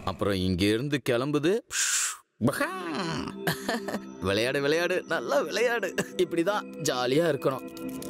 அப்புறம் இங்க இருந்து கிளம்புது. விளையாடு விளையாடு, நல்லா விளையாடு. இப்படிதான் ஜாலியா இருக்கணும்.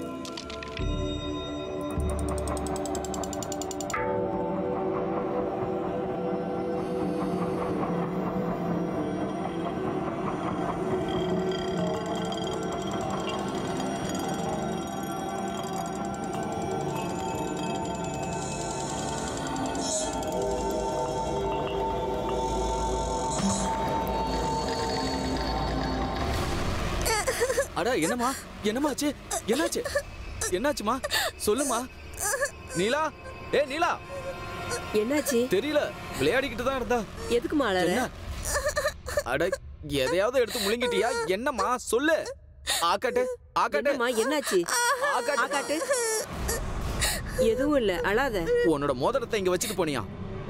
அடா என்னம்மா, என்னமாச்சு, என்னாச்சு, என்னாச்சுமா சொல்லுமா. நீலா, நீலா, என்னாச்சு? தெரியல, விளையாடிக்கிட்டு தான் இருந்தா. எதுக்குமா அழற? அட எதையாவது எடுத்து முழுங்கிட்டியா? என்னம்மா சொல்லு. ஆகாட்டு, ஆகாட்டுமா, என்னாச்சு? ஆகாட்டு. எதுவும் இல்ல, அழாத. உன்னோட மோதிரத்தை இங்க வச்சுட்டு போனியா?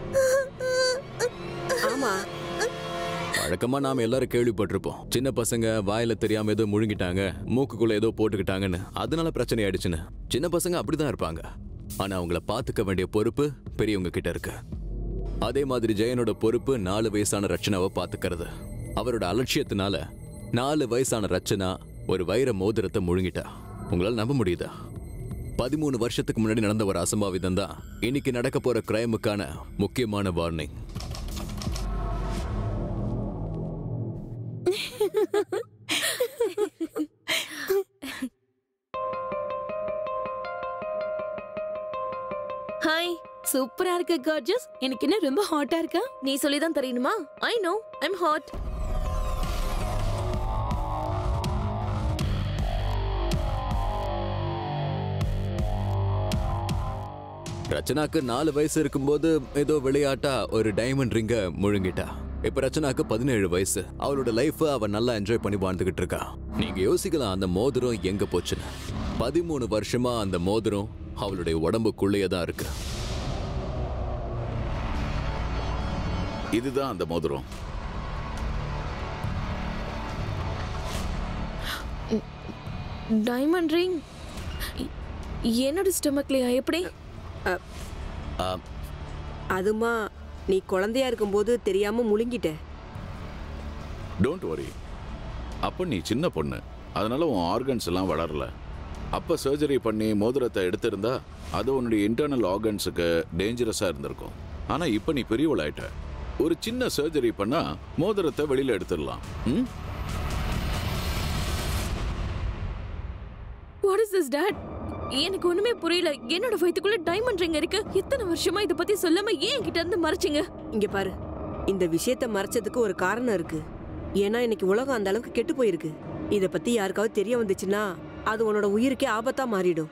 ஆமா. வழக்கமா நாம எல்லாரும் கேள்விப்பட்டிருப்போம், சின்ன பசங்க வாயில தெரியாம ஏதோ முழுங்கிட்டாங்க, மூக்குக்குள்ள ஏதோ போட்டுக்கிட்டாங்கன்னு, அதனால பிரச்சனை ஆயிடுச்சுன்னு. சின்ன பசங்க அப்படிதான் இருப்பாங்க. ஆனா அவங்கள பாத்துக்க வேண்டிய பொறுப்பு பெரியவங்க கிட்ட இருக்கு. அதே மாதிரி ஜெயனோட பொறுப்பு 4 வயசான ரச்சனாவை பாத்துக்கிறது. அவரோட அலட்சியத்தினால 4 வயசான ரச்சனா ஒரு வைர மோதிரத்தை முழுங்கிட்டா. உங்களால நம்ப முடியுதா? 13 வருஷத்துக்கு முன்னாடி நடந்த ஒரு அசம்பாவிதம் தான் இன்னைக்கு நடக்க போற கிரைமுக்கான முக்கியமான வார்னிங். ஹாய், சூப்பரா இருக்கு கார்ஜஸ். எனக்கு என்ன ரொம்ப ஹாட்டா இருக்கா? நீ சொல்லி தான் தெரியணுமா? I know, I'm hot. ரச்சனாக்கு 4 வயசு இருக்கும்போது ஏதோ விளையாட்டா ஒரு டைமண்ட் ரிங்க முழுங்கிட்டா. இப்ப ரச்சனாக்கு 17 வயசு. அவளோட லைஃப் அவ நல்லா என்ஜாய் பண்ணி வாழ்ந்துகிட்டு இருக்கா. நீங்க யோசிக்கலாம் அந்த மோதிரம் எங்க போச்சுன்னு. 13 வருஷமா அந்த மோதிரம் அவளுடைய உடம்புக்குள்ளேயே தான் இருக்கு. இதுதான் அந்த மோதிரம். டைமண்ட் ரிங் என்னோட ஸ்டொமக்லயா? எப்படி? அதுமா நீ குழந்தையா இருக்கும்போது தெரியாம முழுங்கிட்ட. Don't worry. அப்ப நீ சின்ன பொண்ணு, அதனால உன் ஆர்கன்ஸ் எல்லாம் வளரல. அப்ப சர்ஜரி பண்ணி மோதிரத்தை எடுத்திருந்தா அது உன்னுடைய இன்டர்னல் ஆர்கன்ஸுக்கு டேஞ்சரஸா இருந்திருக்கும். ஆனா இப்ப நீ பெரியவளாயிட்ட. ஒரு சின்ன சர்ஜரி பண்ணா மோதிரத்தை வெளியில எடுத்துடலாம். What is this, Dad? எனக்கு ஒண்ணுமே புரியல. என்னோட வயித்துக்குள்ள டைமண்ட் ரிங் இருக்கு. இத்தனை வருஷமா இத பத்தி சொல்லாம ஏன் என்கிட்ட இருந்து மறைச்சீங்க? இங்க பாரு, இந்த விஷயத்தை மறைச்சதுக்கு ஒரு காரணம் இருக்கு. ஏன்னா இன்னைக்கு உலகம் அந்த அளவுக்கு கெட்டு போயிருக்கு. இத பத்தி யாருக்காவது தெரிய வந்துச்சுன்னா அது உன்னோட உயிருக்கே ஆபத்தா மாறிடும்.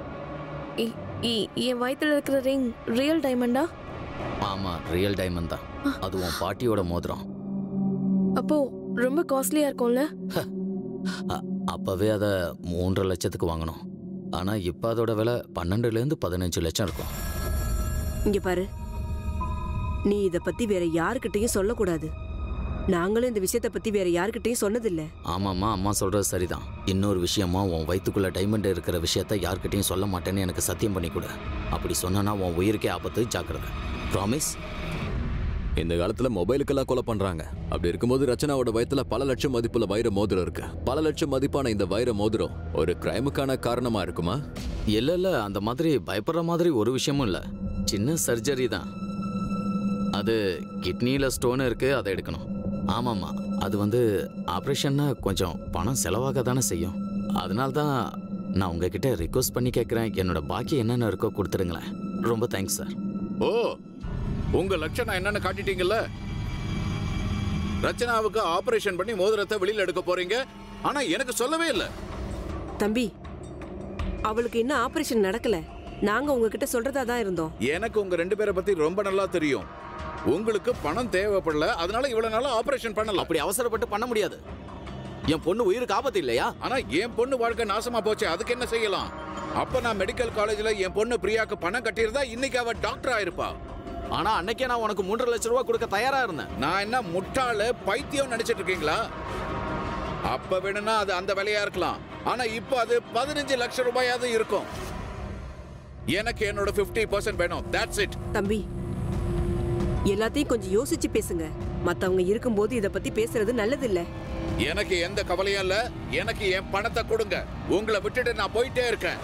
என் வயித்துல இருக்கிற ரிங் ரியல் டைமண்டா? ஆமா, ரியல் டைமண்ட் தான். அது உன் பாட்டியோட மோதிரம். அப்போ ரொம்ப காஸ்ட்லியா இருக்கும்ல? அப்பவே அதை 3.5 லட்சத்துக்கு வாங்கணும். ஆனா இப்ப அதோட விலை 12 to 15 லட்சம் இருக்கும். இங்க பாரு, நீ இத பத்தி வேற யாருக்கிட்டையும் சொல்லக்கூடாது. நாங்களும் இந்த விஷயத்த பத்தி வேற யாருக்கிட்டையும் சொன்னதில்லை. ஆமாம்மா, அம்மா சொல்றது சரிதான். இன்னொரு விஷயமா, உன் வயிற்றுக்குள்ள டைமண்ட் இருக்கிற விஷயத்த யார்கிட்டையும் சொல்ல மாட்டேன்னு எனக்கு சத்தியம் பண்ணி கொடு. அப்படி சொன்னா உன் உயிருக்கே ஆபத்து. ஜாக்கிரதை. ப்ராமிஸ். இந்த காலத்துல மொபைலுக்கெல்லாம் கொலை பண்றாங்க. அப்படி இருக்கும்போது ரச்சனாவோட வயத்துல பல லட்சம் மதிப்புள்ள வைர மோதிரம் இருக்கு. பல லட்சம் மதிப்பான இந்த வைர மோதிரம் ஒரு கிரைமுக்கான காரணமா இருக்குமா? இல்ல, அந்த மாதிரி பயப்படுற மாதிரி ஒரு விஷயமும் இல்ல. சின்ன சர்ஜரி தான். அது கிட்னியில ஸ்டோன் இருக்கு, அதை எடுக்கணும். ஆமாம்மா, அது ஆப்ரேஷன்னா கொஞ்சம் பணம் செலவாக தானே செய்யும். அதனால தான் நான் உங்ககிட்ட ரிக்வஸ்ட் பண்ணி கேட்குறேன். என்னோட பாக்கி என்னென்ன இருக்கோ கொடுத்துருங்களேன். ரொம்ப தேங்க்ஸ் சார். ஓ, உங்க லட்சணம் என்னன்னு காட்டிட்டீங்கல்ல. ரச்சனாவுக்கு ஆபரேஷன் பண்ணி மோதிரத்தை வெளியில எடுக்க போறீங்க. ஆனா எனக்கு சொல்லவே இல்லை. தம்பி, அவளுக்கு இன்னும் ஆபரேஷன் நடக்கல. நாங்க உங்ககிட்ட சொல்றதா தான் இருந்தோம். எனக்கு உங்க 2 பேரை பத்தி ரொம்ப நல்லா தெரியும். உங்களுக்கு பணம் தேவைப்படல, அதனால இவ்வளவு நாளா ஆபரேஷன் பண்ணல. அப்படி அவசரப்பட்டு பண்ண முடியாது. என் பொண்ணு உயிருக்கு ஆபத்து இல்லையா? ஆனா என் பொண்ணு வாழ்க்கை நாசமா போச்சு. அதுக்கு என்ன செய்யலாம்? அப்ப நான் மெடிக்கல் காலேஜ்ல என் பொண்ணு பிரியாக்கு பணம் கட்டியிருந்தா இன்னைக்கு அவ டாக்டர் ஆயிருப்பா. ஆனா அன்னைக்கே நான் உனக்கு 3.5 லட்சம் ரூபாய் கொடுக்க தயாரா இருந்தேன். நான் என்ன முட்டாளு பைத்தியம் நினைச்சிட்டு இருக்கீங்களா? அப்ப வேணும்னா அது அந்த விலையா இருக்கலாம். ஆனா இப்ப அது 15 லட்சம் ரூபாயாவது இருக்கும். எனக்கு என்னோட 50% வேணும். That's it. தம்பி, எல்லாத்தையும் கொஞ்சம் யோசிச்சு பேசுங்க. மத்தவங்க இருக்கும்போது இத பத்தி பேசுறது நல்லது இல்ல. எனக்கு எந்த கவலையும் இல்ல. எனக்கு என் பணத்தை கொடுங்க. உங்களை விட்டுட்டு நான் போயிட்டே இருக்கேன்.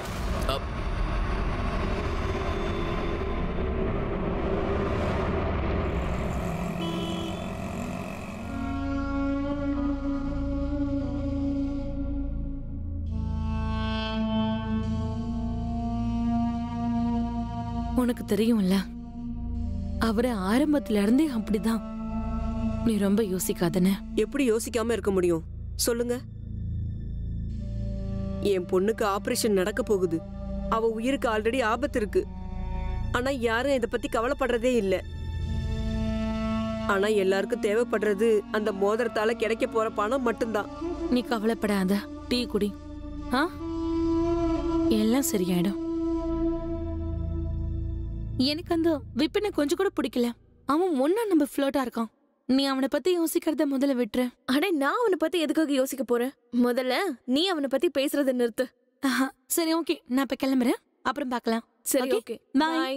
உனக்கு தெரியும்ல, அவரை ஆரம்பத்துல இருந்தே அப்படிதான். நீ ரொம்ப யோசிக்காதன. எப்படி யோசிக்காம இருக்க முடியும் சொல்லுங்க? என் பொண்ணுக்கு ஆபரேஷன் நடக்க போகுது. அவ உயிருக்கு ஆல்ரெடி ஆபத்து இருக்கு. ஆனா யாரும் இத பத்தி கவலைப்படுறதே இல்ல. ஆனா எல்லாருக்கும் தேவைப்படுறது அந்த மோதிரத்தால கிடைக்க போற பணம் மட்டும்தான். நீ கவலைப்படாத, டீ குடி. எல்லாம் சரியாயிடும். எனக்கு அந்த விப்பினை கொஞ்சம் கூட பிடிக்கல. அவன் ஒன்னா நம்ம ஃப்ளோட்டா இருக்கான். நீ அவனை பத்தி யோசிக்கிறத முதல்ல விட்டுரு. அட நான் அவனை பத்தி எதுக்காக யோசிக்க போறேன்? முதல்ல நீ அவனை பத்தி பேசுறத நிறுத்து. சரி ஓகே, நான் இப்ப கிளம்புறேன். அப்புறம் பார்க்கலாம். சரி ஓகே, பை.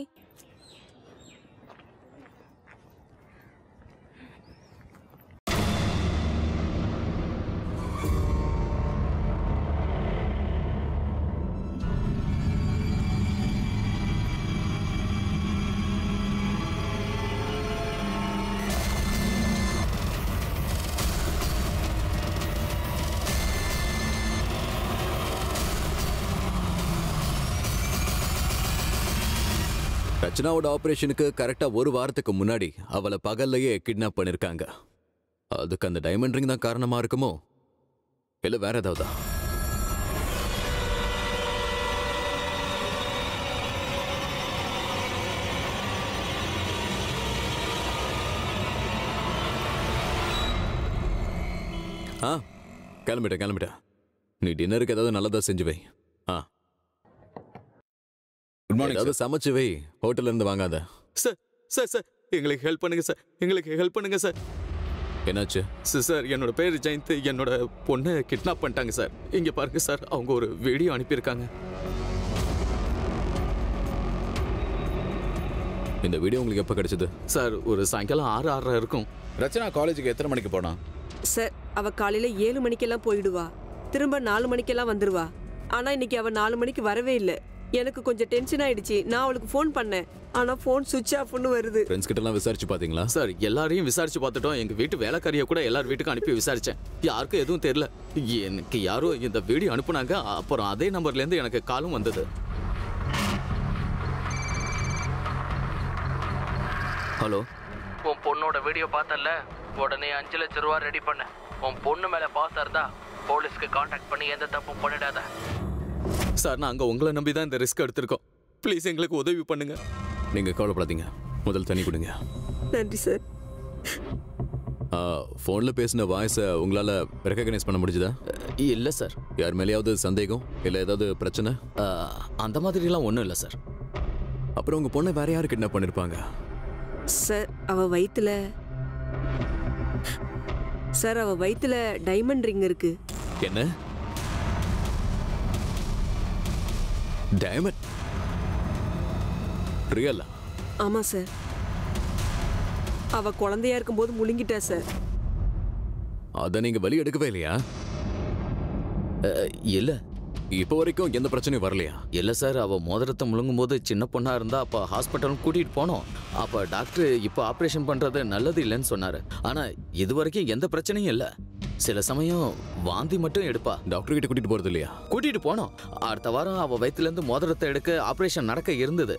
ரச்சனாவோட ஆபரேஷனுக்கு கரெக்டா ஒரு வாரத்துக்கு முன்னாடி அவளை பகல்லையே கிட்னாப் பண்ணிருக்காங்க. அதுக்கு அந்த டைமண்ட் ரிங் தான் காரணமா இருக்குமோ, இல்ல வேற ஏதாவதா? கிளம்பிட்டேன். நீ டின்னருக்கு ஏதாவது நல்லதா செஞ்சு வை. Good morning. ஏதாவது சமைச்சு வை, ஹோட்டல்ல இருந்து வாங்காத. சார் எங்களுக்கு ஹெல்ப் பண்ணுங்க சார். எங்களுக்கு ஹெல்ப் பண்ணுங்க சார். என்னாச்சு? சார் என்னோட பேர் ஜெயந்த். என்னோட பொண்ணை கிட்னாப் பண்ணிட்டாங்க சார். இங்க பாருங்க சார், அவங்க ஒரு வீடியோ அனுப்பியிருக்காங்க. இந்த வீடியோ உங்களுக்கு எப்போ கிடைச்சது? சார் ஒரு சாயங்காலம் 6:30 இருக்கும். ரச்சனா காலேஜுக்கு எத்தனை மணிக்கு போனா? சார் அவ காலையில 7 மணிக்கெல்லாம் போயிடுவா. திரும்ப 4 மணிக்கெல்லாம் வந்துருவா. ஆனா இன்னைக்கு அவ 4 மணிக்கு வரவே இல்லை. எனக்கு கொஞ்சம் டென்ஷன் ஆயிடுச்சு. நான் அவளுக்கு ஃபோன் பண்ணேன். ஆனா ஃபோன் சுவிட்ச் ஆஃப்னு வருது. ஃப்ரெண்ட்ஸ் கிட்ட எல்லாம் விசாரிச்சு பாத்தீங்களா? சார் எல்லாரையும் விசாரிச்சு பார்த்துட்டோம். எங்க வீட்டு வேலைக்காரியை கூட எல்லார் வீட்டுக்கும் அனுப்பி விசாரிச்சேன். யாருக்கும் எதுவும் தெரியல. எனக்கு யாரோ இந்த வீடியோ அனுப்புனாங்க. அப்புறம் அதே நம்பர்ல இருந்து எனக்கு காலும் வந்தது. ஹலோ, உன் பொண்ணோட வீடியோ பார்த்தல, உடனே 5 லட்சம் ரூபா ரெடி பண்ண. உன் பொண்ணு மேல பாசம் இருந்தா போலீஸ்க்கு கான்டாக்ட் பண்ணி எந்த தப்பும் பண்ணிடாத. சார் நாங்க உங்களை நம்பி தான் இந்த ரிஸ்க் எடுத்திருக்கோம். ப்ளீஸ் எங்களுக்கு உதவி பண்ணுங்க. நீங்க கவலைப்படாதீங்க. முதல் தண்ணி கொடுங்க. நன்றி சார். ஃபோன்ல பேசின வாய்ஸை உங்களால ரெகக்னைஸ் பண்ண முடிஞ்சுதா? இல்ல சார். யார் மேலேயாவது சந்தேகம் இல்ல ஏதாவது பிரச்சனை? அந்த மாதிரிலாம் ஒன்றும் இல்லை சார். அப்புறம் உங்க பொண்ணை வேற யாரு கிட்னாப் பண்ணிருப்பாங்க? சார் அவ வயித்துல டைமண்ட் ரிங் இருக்கு. என்ன? டைமண்ட் ரியலா? ஆமா சார். அவ குழந்தையா இருக்கும்போது முழுங்கிட்டா சார். அத நீங்க வெளிய எடுக்கவே இல்லையா? இல்ல. இப்போ வரைக்கும் எந்த பிரச்சனையும் வரலையா? இல்ல சார். அவ மோதிரத்தை முழுங்கும் போது சின்ன பொண்ணா இருந்தா அப்ப ஹாஸ்பிட்டல் கூட்டிட்டு போனோம். அப்ப டாக்டர் இப்ப ஆபரேஷன் பண்றது நல்லது இல்லைன்னு சொன்னாரு. ஆனா இது வரைக்கும் எந்த பிரச்சனையும் இல்ல. சில சமயம் வாந்தி மட்டும் எடுப்பா. டாக்டர் கிட்ட கூட்டிட்டு போறது இல்லையா? கூட்டிட்டு போனோம். அடுத்த வாரம் அவ வயித்துல இருந்து மோதிரத்தை எடுக்க ஆபரேஷன் நடக்க இருந்தது.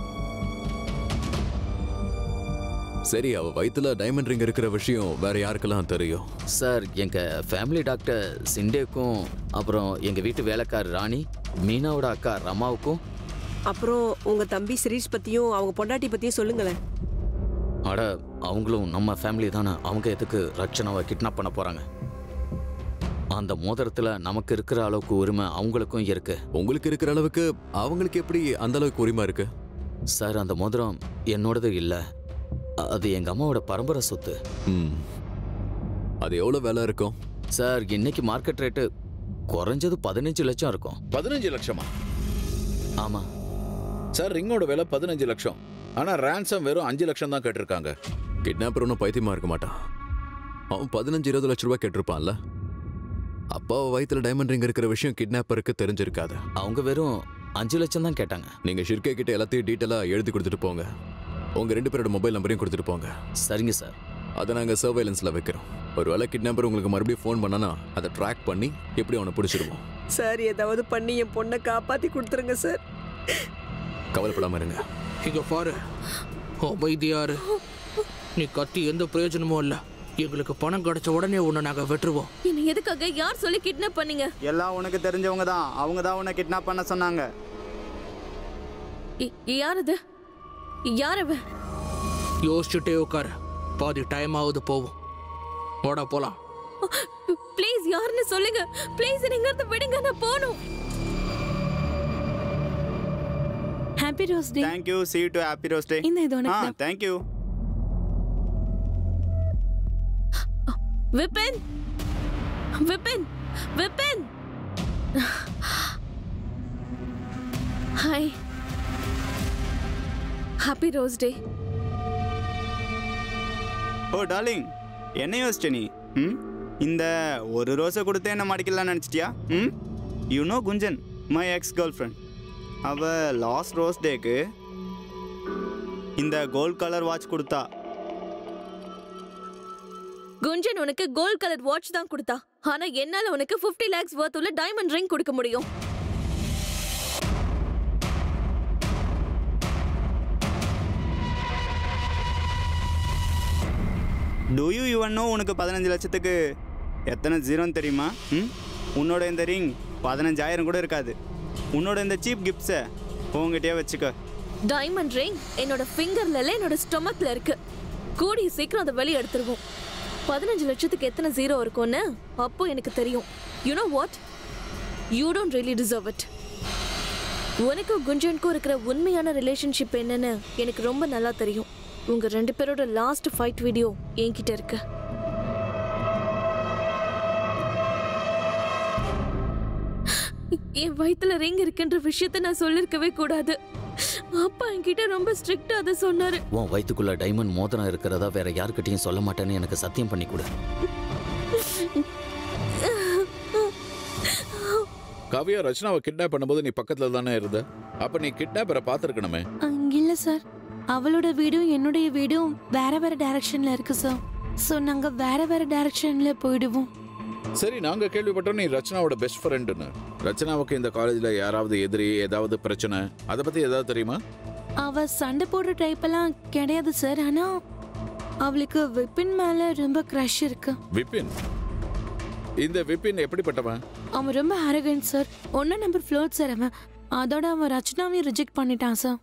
சரி, அவ வயித்துல டைமண்ட் ரிங் இருக்கிற விஷயம் வேற யாருக்கெல்லாம் தெரியும்? சார் எங்க ஃபேமிலி டாக்டர் சிண்டேக்கும், அப்புறம் எங்க வீட்டு வேலைக்கார் ராணி, மீனாவோட அக்கா ரமாவுக்கும், அப்புறம் உங்க தம்பி சிரீஷ் பத்தியும் அவங்க பொண்டாட்டி பத்தியும் சொல்லுங்களேன். அட அவங்களும் நம்ம ஃபேமிலி தானே. அவங்க எதுக்கு ரச்சனாவை கிட்னாப் பண்ண போறாங்க? அந்த மோதிரத்துல நமக்கு இருக்கிற அளவுக்கு உரிமை அவங்களுக்கும் இருக்கு. உங்களுக்கு இருக்கிற அளவுக்கு அவங்களுக்கு எப்படி அந்த அளவுக்கு உரிமை இருக்கு? சார் அந்த மோதிரம் என்னோடது இல்லை. அது எங்க அம்மாவோட பரம்பரை சொத்து. அது எவ்வளவு விலை இருக்கும்? சார் இன்னைக்கு மார்க்கெட் ரேட்டு குறைஞ்சது 15 லட்சம் இருக்கும். 15 லட்சமா? ஆமா சார், ரிங்கோட விலை 15 லட்சம். ஆனா ரான்சம் வெறும் 5 லட்சம் தான் கேட்டிருக்காங்க. கிட்னாப்பர் ஒன்றும் பைத்தியமா இருக்க மாட்டான். அவன் 15-20 லட்ச ரூபாய் கேட்டிருப்பான்ல. அப்பா வயிற்றுல டைமண்ட் ரிங் இருக்கிற விஷயம் கிட்னாப்பருக்கு தெரிஞ்சிருக்காது. அவங்க வெறும் 5 லட்சம் தான் கேட்டாங்க. நீங்க ஷிர்கே கிட்ட எல்லாத்தையும் டீட்டெயிலாக எழுதி கொடுத்துட்டு போங்க. உங்க 2 பேரோட மொபைல் நம்பரையும் கொடுத்துட்டு போங்க. சரிங்க சார். அதை நாங்கள் சர்வைலன்ஸில் வைக்கிறோம். ஒரு வேளை கிட்னாப்பர் உங்களுக்கு மறுபடியும் ஃபோன் பண்ணானா அதை ட்ராக் பண்ணி எப்படி அவனை பிடிச்சிருவோம். சார் ஏதாவது பண்ணி என் பொண்ணை காப்பாற்றி கொடுத்துருங்க சார். கவலைப்படாம இருங்க. இங்க பாரு, அமைதியாரு. நீ கத்தி எந்த பிரயோஜனமும் இல்ல. எங்களுக்கு பணம் கிடைச்ச உடனே உன்னை நாங்க வெட்டுருவோம். என்ன எதுக்காக யார் சொல்லி கிட்னாப் பண்ணீங்க? எல்லாம் உனக்கு தெரிஞ்சவங்க தான். அவங்க தான் உன்னை கிட்னாப் பண்ண சொன்னாங்க. யார் அது? யார் அவ? யோசிச்சுட்டே உட்காரு, பாதி டைம் ஆகுது போவோம். ஓடா போலாம். ப்ளீஸ் யாருன்னு சொல்லுங்க. ப்ளீஸ் நீங்க இருந்து விடுங்க, நான் போணும். Happy Rose Day. Thank you. See you to happy roast day. இந்த இது உனக்கு. Thank you. Vipin, Vipin, Vipin. Hi. Happy Rose Day. Oh darling, என்ன யோசிச்ச நீ? இந்த ஒரு ரோஸை கொடுத்து என்ன மாட்டிக்கலாம்னு நினச்சிட்டியா? You know Kunjan, my ex girlfriend. அவள் லாஸ்ட் ரோஸ் டேக்கு இந்த கோல்ட் கலர் வாட்ச் கொடுத்தா. குஞ்சன் உனக்கு கோல்ட் கலர் வாட்ச் தான் கொடுத்தா. ஆனா என்னால உனக்கு 50 lakhs worth உள்ள டைமண்ட் ரிங் கொடுக்க முடியும். Do you even know உனக்கு 15 லட்சத்துக்கு எத்தனை ஜீரோன்னு தெரியுமா? உன்னோட இந்த ரிங் 15,000 கூட இருக்காது. உன்னோட இந்த சீப் கிஃப்ட்ஸை உங்ககிட்டயே வச்சுக்க. டைமண்ட் ரிங் என்னோட ஃபிங்கர்ல இல்ல, என்னோட ஸ்டொமக்ல இருக்கு. கூடிய சீக்கிரம் அதை வெளியே எடுத்துருவோம். 15 லட்சத்துக்கு எத்தனை ஜீரோ இருக்கும்னு அப்போ எனக்கு தெரியும். You know what, you don't really deserve it. உனக்கும் குஞ்சனுக்கும் இருக்கிற உண்மையான ரிலேஷன்ஷிப் என்னன்னு எனக்கு ரொம்ப நல்லா தெரியும். உங்க 2 பேரோட லாஸ்ட் ஃபைட் வீடியோ என்கிட்ட இருக்கு. என் வயித்துல ரிங் இருக்குன்ற விஷயத்தை நான் சொல்லிருக்கவே கூடாது. அப்பா என்கிட்ட ரொம்ப ஸ்ட்ரிக்ட்டா அதை சொன்னாரு. உன் வயித்துக்குள்ள டைமண்ட் மோதிரம் இருக்கிறதா வேற யார்கிட்டயும் சொல்ல மாட்டேன்னு எனக்கு சத்தியம் பண்ணி கொடு. காவியா, ரச்சனாவை கிட்னாப் பண்ணும்போது நீ பக்கத்துல தானே இருந்த. அப்ப நீ கிட்னாப்பரை பார்த்துருக்கணுமே. இல்ல சார், அவளோட வீடும் என்னுடைய வீடும் வேற வேற டைரக்ஷன்ல இருக்கு சார். சோ நாங்க வேற வேற டைரக்ஷன்ல போயிடுவோம். சரி, நாங்க கேள்விப்பட்டோம் நீ ரச்சனாவோட பெஸ்ட் ஃப்ரெண்டுன்னு. ரச்சனாவுக்கு இந்த காலேஜ்ல யாராவது எதிரி, ஏதாவது பிரச்சனை, அதை பத்தி ஏதாவது தெரியுமா? அவ சண்டை போடுற டைப் எல்லாம் கிடையாது சார். ஆனா அவளுக்கு விபின் மேல ரொம்ப கிரஷ் இருக்கு. விபின்? இந்த விபின் எப்படிப்பட்டவன்? அவன் ரொம்ப arrogant sir. 1 number fraud sir அவன். அதோட அவன் ரச்சனாவையும் ரிஜெக்ட் பண்ணிட்டான் சார்.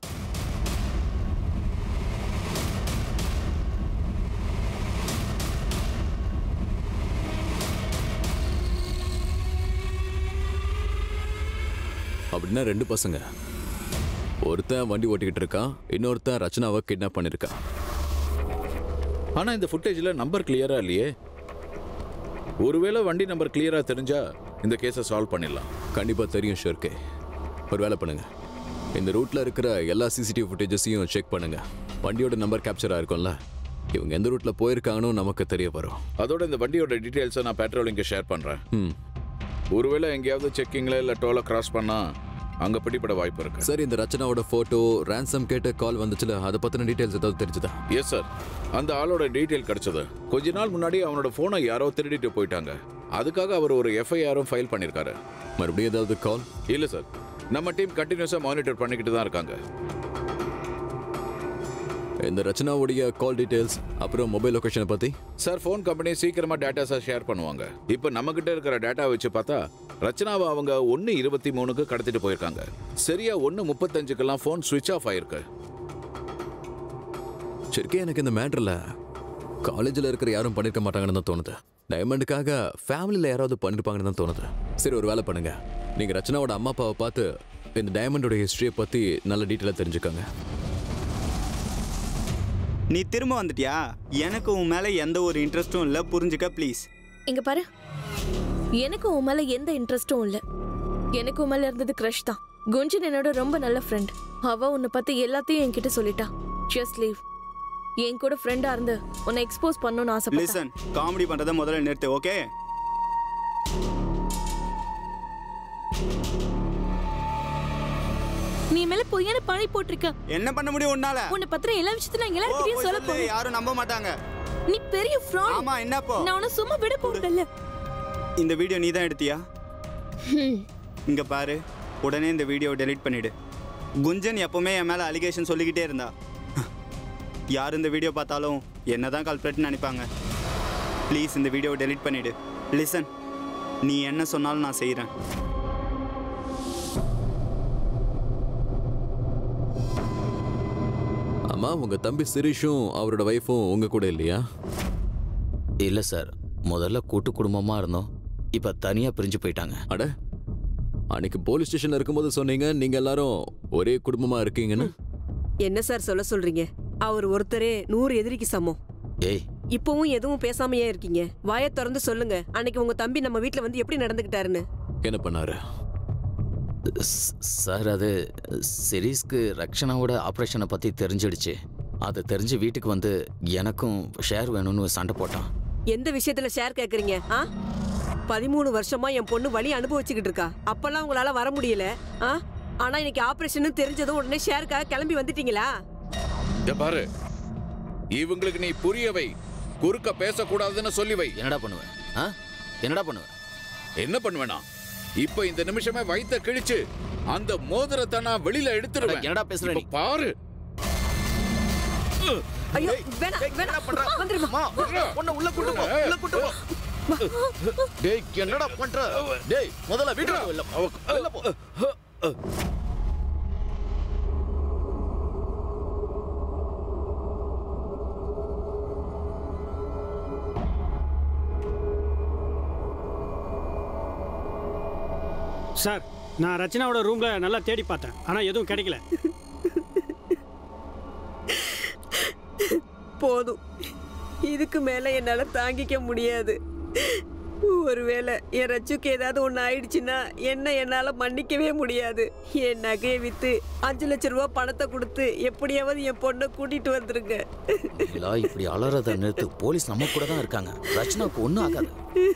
அப்படின்னா 2 பசங்க. ஒருத்தன் வண்டி ஓட்டிக்கிட்டு இருக்கான், இன்னொருத்தன் ரச்சனாவை கிட்னாப் பண்ணிருக்கான். ஆனா இந்த ஃபுட்டேஜ்ல நம்பர் கிளியரா இல்லையே. ஒருவேளை வண்டி நம்பர் கிளியரா தெரிஞ்சா இந்த கேஸை சால்வ் பண்ணிடலாம். கண்டிப்பா தெரியும் ஷிர்கே. ஒரு வேலை பண்ணுங்க, இந்த ரூட்ல இருக்கிற எல்லா சிசிடிவி ஃபுட்டேஜஸையும் செக் பண்ணுங்க. வண்டியோட நம்பர் கேப்சரா இருக்கும்ல, இவங்க எந்த ரூட்ல போயிருக்காங்கன்னு நமக்கு தெரிய வரும். அதோட இந்த வண்டியோட டீடைல்ஸை நான் பெட்ரோலிங்க ஷேர் பண்றேன். ஒருவேளை எங்கேயாவது செக்கிங்ல இல்ல டோலை கிராஸ் பண்ணா அங்க பிடிபட வாய்ப்பு இருக்கு. சார், இந்த ரச்சனாவோட போட்டோ, ரான்சம் கேட்ட கால் வந்துச்சுல, அதை பத்தின டீடைல்ஸ் ஏதாவது தெரிஞ்சுதா? எஸ் சார், அந்த ஆளோட டீடைல் கிடைச்சது. கொஞ்ச நாள் முன்னாடி அவனோட போனை யாரோ திருடிட்டு போயிட்டாங்க. அதுக்காக அவர் ஒரு எஃப்ஐஆரும் ஃபைல் பண்ணிருக்காரு. மறுபடியும் ஏதாவது கால்? இல்ல சார், நம்ம டீம் கண்டினியூஸா மானிட்டர் பண்ணிக்கிட்டு தான் இருக்காங்க. இந்த ரச்சனாவுடைய கால் டீடைல்ஸ் அப்புறம் மொபைல் லொகேஷனை பத்தி? சார், ஃபோன் கம்பெனி சீக்கிரமா டேட்டாஸை ஷேர் பண்ணுவாங்க. இப்போ நம்ம கிட்ட இருக்கிற டேட்டா வச்சு பார்த்தா ரச்சனாவை அவங்க 1:23க்கு கடத்திட்டு போயிருக்காங்க. சரியா 1:35க்கெல்லாம் ஃபோன் சுவிட்ச் ஆஃப் ஆயிருக்கு. சரிக்கே, எனக்கு இந்த மேட்டர்ல காலேஜில் இருக்கிற யாரும் பண்ணிருக்க மாட்டாங்கன்னு தான் தோணுது. டைமண்டுக்காக ஃபேமிலியில் யாராவது பண்ணிருப்பாங்கன்னு தான் தோணுது. சரி, ஒரு வேலை பண்ணுங்க, நீங்க ரச்சனாவோட அம்மா அப்பாவை பார்த்து இந்த டைமண்டோட ஹிஸ்டரியை பத்தி நல்ல டீட்டெயிலாக தெரிஞ்சுக்கோங்க. நீ திரும்ப வந்துட்டியா? எனக்கு உன் மேல எந்த ஒரு இன்ட்ரெஸ்டும் இல்லை, புரிஞ்சுக்க ப்ளீஸ். இங்க பாரு, எனக்கு உன் மேல எந்த இன்ட்ரெஸ்டும் இல்ல. எனக்கு உன் மேல இருந்தது கிரஷ் தான். குஞ்சன் என்னோட ரொம்ப நல்ல ஃப்ரெண்ட். அவ உன்னை பத்தி எல்லாத்தையும் என்கிட்ட சொல்லிட்டா. Just leave. என் கூட ஃப்ரெண்டா இருந்து உன்னை எக்ஸ்போஸ் பண்ணணும்னு ஆசைப்பட்டேன். லிசன், காமெடி பண்றத முதல்ல நிறுத்து, ஓகே? நீ மேல பொய்யான பழி போட்டிருக்க. என்ன பண்ண முடியும் உன்னால? உன்னை பத்திர எல்லா விஷயத்தையும் நான் எல்லார்கிட்டயும் சொல்ல போறேன். யாரும் நம்ப மாட்டாங்க. நீ பெரிய ஃப்ராட். ஆமா, என்னப்போ? நான் உன்னை சும்மா விட போறதில்ல. இந்த வீடியோ நீ தான் எடுத்தியா? இங்க பாரு, உடனே இந்த வீடியோவை டெலீட் பண்ணிடு. குஞ்சன் எப்பவுமே என் மேல அலிகேஷன் சொல்லிக்கிட்டே இருந்தா. யார் இந்த வீடியோ பார்த்தாலும் என்னதான் கல்பிரேட்னு நினைப்பாங்க. ப்ளீஸ் இந்த வீடியோவை டெலீட் பண்ணிடு. லிசன், நீ என்ன சொன்னாலும் நான் செய்கிறேன். அம்மா, உங்க தம்பி சிரீஷும் அவரோட வைஃபும் உங்க கூட இல்லையா? இல்ல சார், முதல்ல கூட்டு குடும்பமா இருந்தோம், இப்ப தனியா பிரிஞ்சு போயிட்டாங்க. அட, அன்னைக்கு போலீஸ் ஸ்டேஷன்ல இருக்கும்போது சொன்னீங்க நீங்க எல்லாரும் ஒரே குடும்பமா இருக்கீங்கன்னு. என்ன சார் சொல்ல சொல்றீங்க? அவர் ஒருத்தரே 100 எதிரிக்கு சமம். ஏய், இப்பவும் எதுவும் பேசாமையே இருக்கீங்க? வாயை திறந்து சொல்லுங்க, அன்னைக்கு உங்க தம்பி நம்ம வீட்ல வந்து எப்படி நடந்துக்கிட்டாருன்னு. என்ன பண்ணாரு? சார், அது சிரீஸ்க்கு ரக்ஷனாவோட ஆப்ரேஷனை பற்றி தெரிஞ்சிடுச்சு. அதை தெரிஞ்சு வீட்டுக்கு வந்து எனக்கும் ஷேர் வேணும்னு சண்டை போட்டான். எந்த விஷயத்துல ஷேர் கேட்குறீங்க? 13 வருஷமா என் பொண்ணு வலி அனுபவிச்சுக்கிட்டு இருக்கா. அப்பெல்லாம் உங்களால வர முடியல. ஆனா இன்னைக்கு ஆப்ரேஷன் தெரிஞ்சதும் உடனே ஷேருக்காக கிளம்பி வந்துட்டீங்களா? பாரு, இவங்களுக்கு நீ புரியவை, குறுக்க பேசக்கூடாதுன்னு சொல்லி வை. என்னடா பண்ணுவேன்? என்னடா பண்ணுவேன்? என்ன பண்ணுவேனா? இப்ப இந்த நிமிஷமே வைத்த கிழிச்சு அந்த மோதிரத்தை நான் வெளியில எடுத்துடுவேன். என்னடா பேசுற நீ? பாரு. ஐயோ, வேணாம் வேணாம், வந்துருமா. உன்னை உள்ள கூட்டு போ, உள்ள கூட்டு போ. டேய், என்னடா பண்ற? டேய், முதல்ல வீட்டுக்கு வெளில போ. சார், நான் ரச்சனாவோட ரூம்ல நல்லா தேடி பார்த்தேன், ஆனா எதுவும் கிடைக்கல. போதும், இதுக்கு மேல என்னால தாங்கிக்க முடியாது. ஒருவேளை என் ரச்சுக்கு ஏதாவது ஒண்ணு ஆயிடுச்சுன்னா என்னால மன்னிக்கவே முடியாது. என் நகையை வித்து 5 லட்சம் ரூபாய் பணத்தை கொடுத்து எப்படியாவது என் பொண்ணை கூட்டிட்டு வந்துருங்க. இப்படி அலறத நிறுத்து. போலீஸ் நம்ம கூட தான் இருக்காங்க. ரச்சனாவுக்கு ஒன்றும் ஆகாது.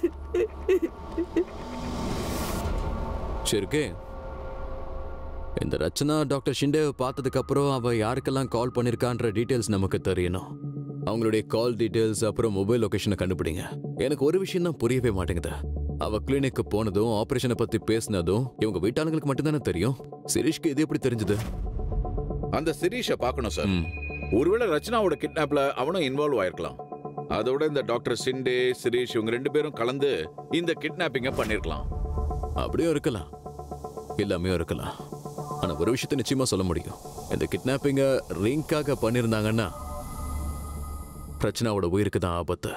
சரிக்கே, இந்த ரச்சனா டாக்டர் ஷிண்டேவை பார்த்ததுக்கு அப்புறம் அவ யாருக்கெல்லாம் கால் பண்ணிருக்கான்ற டீடைல்ஸ் நமக்கு தெரியணும். அவங்களுடைய கால் டீடைல்ஸ் அப்புறம் மொபைல் லொகேஷனை கண்டுபிடிங்க. எனக்கு ஒரு விஷயம் தான் புரியவே மாட்டேங்குது. அவ கிளினிக்கு போனதும் ஆபரேஷனை பத்தி பேசினதும் இவங்க வீட்டாளங்களுக்கு மட்டும்தானே தெரியும். சிரீஷ்க்கு இது எப்படி தெரிஞ்சது? அந்த சிரீஷை பார்க்கணும் சார். ஒருவேளை ரச்சனாவோட கிட்னாப்ல அவனும் இன்வால்வ் ஆயிருக்கலாம். அதோட இந்த டாக்டர் ஷிண்டே, சிரீஷ் இவங்க 2 பேரும் கலந்து இந்த கிட்னாப்பிங்க பண்ணிருக்கலாம். அப்படியும் இருக்கலாம், எல்லாமே இருக்கலாம். ஆனா ஒரு விஷயத்தை நிச்சயமா சொல்ல முடியும். இந்த கிட்னாப்பிங்க ரிங்காக பண்ணிருந்தாங்கன்னா ரச்சனாவோட உயிருக்கு தான் ஆபத்து.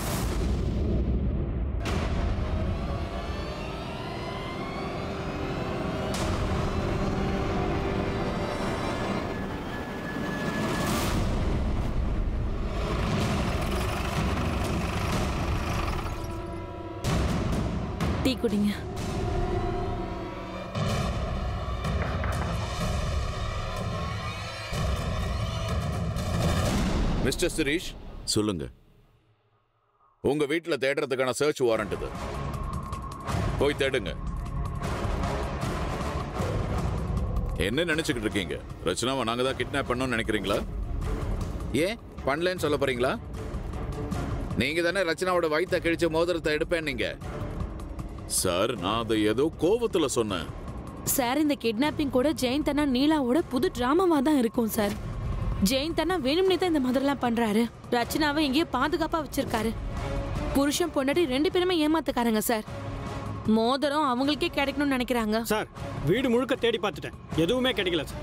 டீ குடிங்க. மிஸ்டர் சிரீஷ், சொல்லுங்க. உங்க வீட்டுல தேடுறதுக்கான சர்ச் வாரண்ட் இது. போய் தேடுங்க. என்ன நினைச்சுக்கிட்டு இருக்கீங்க? ரச்சனாவை நாங்க தான் கிட்னாப் பண்ணோம்னு நினைக்கிறீங்களா? ஏன் பண்ணலன்னு சொல்ல போறீங்களா? நீங்க தானே ரச்சனாவோட வயித்தை கிழிச்சு மோதிரத்தை எடுப்பேன் நீங்க. சார், நான் அதை ஏதோ கோபத்துல சொன்னேன். சார், இந்த கிட்னாப்பிங் கூட ஜெயந்த் அண்ணா நீலாவோட புது டிராமாவா தான் இருக்கும் சார். ஜெயந்த் அண்ணா வேணும்னே தான் இந்த மாதிரிலாம் பண்றாரு. ரச்சனாவை எங்கேயோ பாதுகாப்பா வச்சிருக்காரு. புருஷன் பொண்டாட்டி 2 பேருமே ஏமாத்துக்காரங்க சார். மோதிரம் அவங்களுக்கே கிடைக்கணும்னு நினைக்கிறாங்க. சார், வீடு முழுக்க தேடி பார்த்துட்டேன், எதுவுமே கிடைக்கல சார்.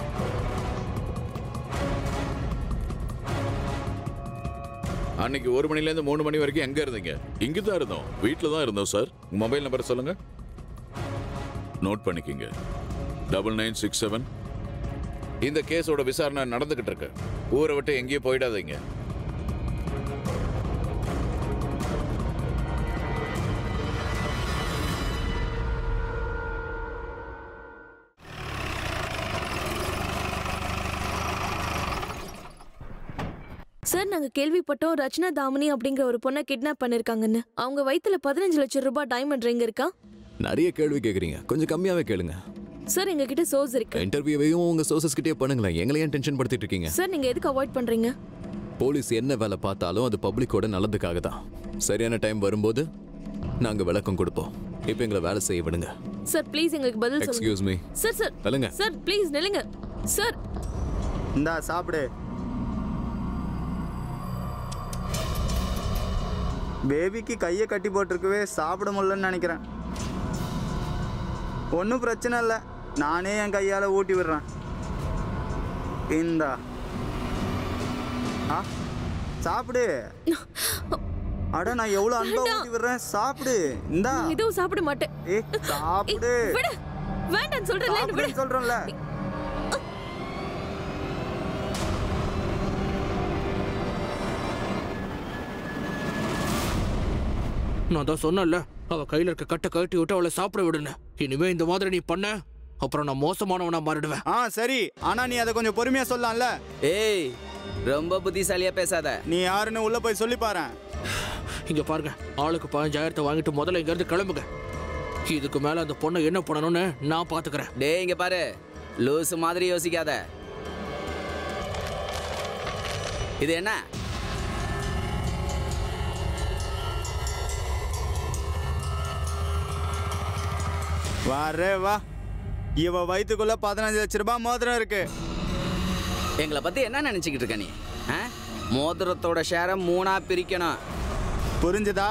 அன்னைக்கு 1 மணிலேருந்து 3 மணி வரைக்கும் எங்க இருந்தீங்க? இங்க தான் இருந்தோம், வீட்டில் தான் இருந்தோம் சார். மொபைல் நம்பர் சொல்லுங்க, நோட் பண்ணிக்கிங்க. 9967. இந்த கேஸோட விசாரணை நடந்துகிட்டு இருக்கு. ஊரை விட்டு எங்கேயும் போயிடாதீங்க. சார் நாங்க கேள்விப்பட்டோம் ரச்சனா தாமினி அப்படிங்கிற ஒரு பொண்ணை கிட்னாப் பண்ணிருக்காங்கன்னு. அவங்க வயித்துல 15 லட்சம் ரூபாய் டைமண்ட் ரிங் இருக்கா? நிறைய கேள்வி கேக்குறீங்க, கொஞ்சம் கம்மியாவே கேளுங்க. சார் எங்க கிட்ட சோர்ஸ் இருக்கு. இன்டர்வியூவையும் உங்க சோர்சஸ் கிட்டே பண்ணுங்களேன், எங்களை ஏன் டென்ஷன் படுத்திட்டு இருக்கீங்க? சார் நீங்க எதுக்கு அவாய்ட் பண்றீங்க? போலீஸ் என்ன வேலை பார்த்தாலும் அது பப்ளிக்கோட நல்லதுக்காக தான். சரியான டைம் வரும்போது நாங்க விளக்கம் கொடுப்போம். இப்போ எங்களை வேலை செய்ய விடுங்க. சார் ப்ளீஸ் எங்களுக்கு பதில் சொல்லுங்க. Excuse me. சார் சார் நில்லுங்க. சார் ப்ளீஸ் நில்லுங்க. சார் இந்தா சாப்பிடு. பேபிக்கு கையை கட்டி போட்டிருக்கவே சாப்பிட முடியலன்னு நினைக்கிறேன். ஒன்றும் பிரச்சனை இல்லை, நானே என் கையால் ஊட்டி விடுறேன். இந்தா சாப்பிடு. அட நான் எவ்வளவு அன்பா ஊட்டி விடுறேன், சாப்பிடு. இந்தா. இதுவும் சாப்பிட மாட்டேன். சாப்பிடு. வேண்டாம் சொல்றேன் சொல்றேன்ல. நான் தான் சொன்னேன்ல, அவ கையில இருக்க கட்டை கட்டி விட்டு அவளை சாப்பிட விடுன்னு. இனிமே இந்த மாதிரி நீ பண்ண, அப்புறம் நான் மோசமானவனா மாறிடுவேன். சரி, ஆனா நீ அதை கொஞ்சம் பொறுமையா சொல்லலாம்ல. ஏய், ரொம்ப புத்திசாலியா பேசாத. நீ யாருன்னு உள்ள போய் சொல்லி பாரு. இங்க பாருங்க, ஆளுக்கு 15,000 வாங்கிட்டு முதல்ல இங்க இருந்து கிளம்புங்க. இதுக்கு மேல அந்த பொண்ணை என்ன பண்ணணும்னு நான் பாத்துக்கிறேன். டேய் இங்க பாரு, லூஸ் மாதிரி யோசிக்காத. இது என்ன? வாரே வா, இவ வயிற்றுக்குள்ள 15 லட்சம் ரூபாய் மோதிரம் இருக்கு. எங்களை பத்தி என்ன நினைச்சுக்கிட்டு இருக்க நீ? மோதிரத்தோட ஷேரை 3ஆ பிரிக்கணும், புரிஞ்சுதா?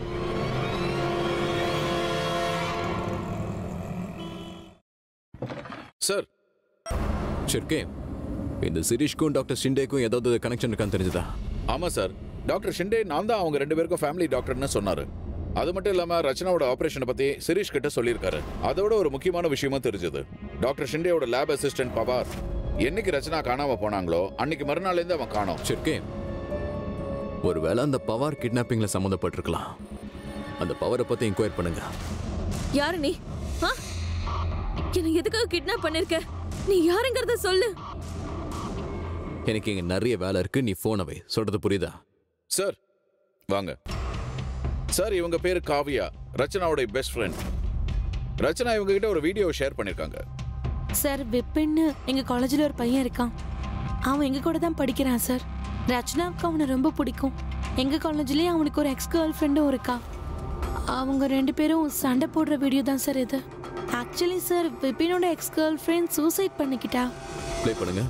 சார் ஷிர்கே, இந்த சிரீஷ்க்கும் டாக்டர் ஷிண்டேக்கும் ஏதாவது கனெக்ஷன் இருக்கான்னு தெரிஞ்சுதா? ஆமாம் சார், டாக்டர் ஷிண்டே நான் தான் அவங்க 2 பேருக்கும் ஃபேமிலி டாக்டர்னு சொன்னார். அது மட்டும் இல்லாமல் ரச்சனாவோட ஆப்ரேஷனை பற்றி சிரீஷ் கிட்ட சொல்லியிருக்காரு. அதோட ஒரு முக்கியமான விஷயமும் தெரிஞ்சது. டாக்டர் ஷிண்டேயோட லேப் அசிஸ்டன்ட் பவார் என்னைக்கு ரச்சனா காணாம போனாங்களோ அன்னைக்கு மறுநாள்லேருந்து அவன் காணோம். ஷிர்கே, ஒருவேளை அந்த பவார் கிட்னாப்பிங்ல சம்மந்தப்பட்டிருக்கலாம். அந்த பவரை பத்தி என்கொயர் பண்ணுங்க. யாரு நீ? என்ன எதுக்காக கிட்னாப் பண்ணிருக்க? நீ யாருங்கறத சொல்லு. எனக்கு இங்க நிறைய வேலை இருக்கு, நீ போன் வை. சொல்றது புரியுதா? சார் வாங்க. சார் இவங்க பேர் காவியா, ரச்சனாவோட பெஸ்ட் ஃப்ரெண்ட். ரச்சனா இவங்க கிட்ட ஒரு வீடியோ ஷேர் பண்ணிருக்காங்க. சார் விப்பின்னு எங்க காலேஜ்ல ஒரு பையன் இருக்கான். அவன் எங்க கூட தான் படிக்கிறான் சார். ரச்சனாவுக்கு அவனை ரொம்ப பிடிக்கும். எங்க காலேஜ்லயே அவனுக்கு ஒரு எக்ஸ் கேர்ள் ஃப்ரெண்டும் இருக்கா. அவங்க 2 பேரும் சண்டை போடுற வீடியோ தான் சார் இது. ஆக்சுவலி சார் விபினோட எக்ஸ் கேர்ள் ஃப்ரெண்ட் சூசைட் பண்ணிக்கிட்டா. ப்ளே பண்ணுங்க.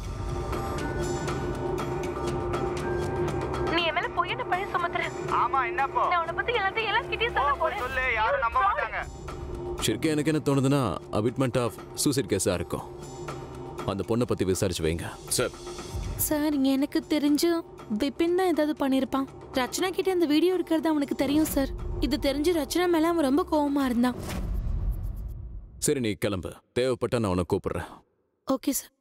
நீ என் மேல பொய்யான பழி சுமத்துற. ஆமா, என்னப்போ? நான் உன்னை பத்தி எல்லார்கிட்டயும் சொல்ல போறேன். சொல்லு, யாரும் நம்ப மாட்டாங்க. ஷிர்கே, எனக்கு என்ன தோணுதுன்னா அபிட்மெண்ட் ஆஃப் சூசைட் கேஸா இருக்கும். அந்த பொண்ணை பத்தி விசாரிச்சு வைங்க. சார் சார் எனக்கு தெரிஞ்சு விபின் தான் ஏதாவது பண்ணிருப்பான். ரச்சனா கிட்ட அந்த வீடியோ இருக்கிறது அவனுக்கு தெரியும் சார். இது தெரிஞ்சு ரச்சனா மேல அவன் ரொம்ப கோவமா இருந்தான். சரி, நீ கிளம்பு. தேவைப்பட்டா நான் உன்னை கூப்பிடுறேன். Okay sir.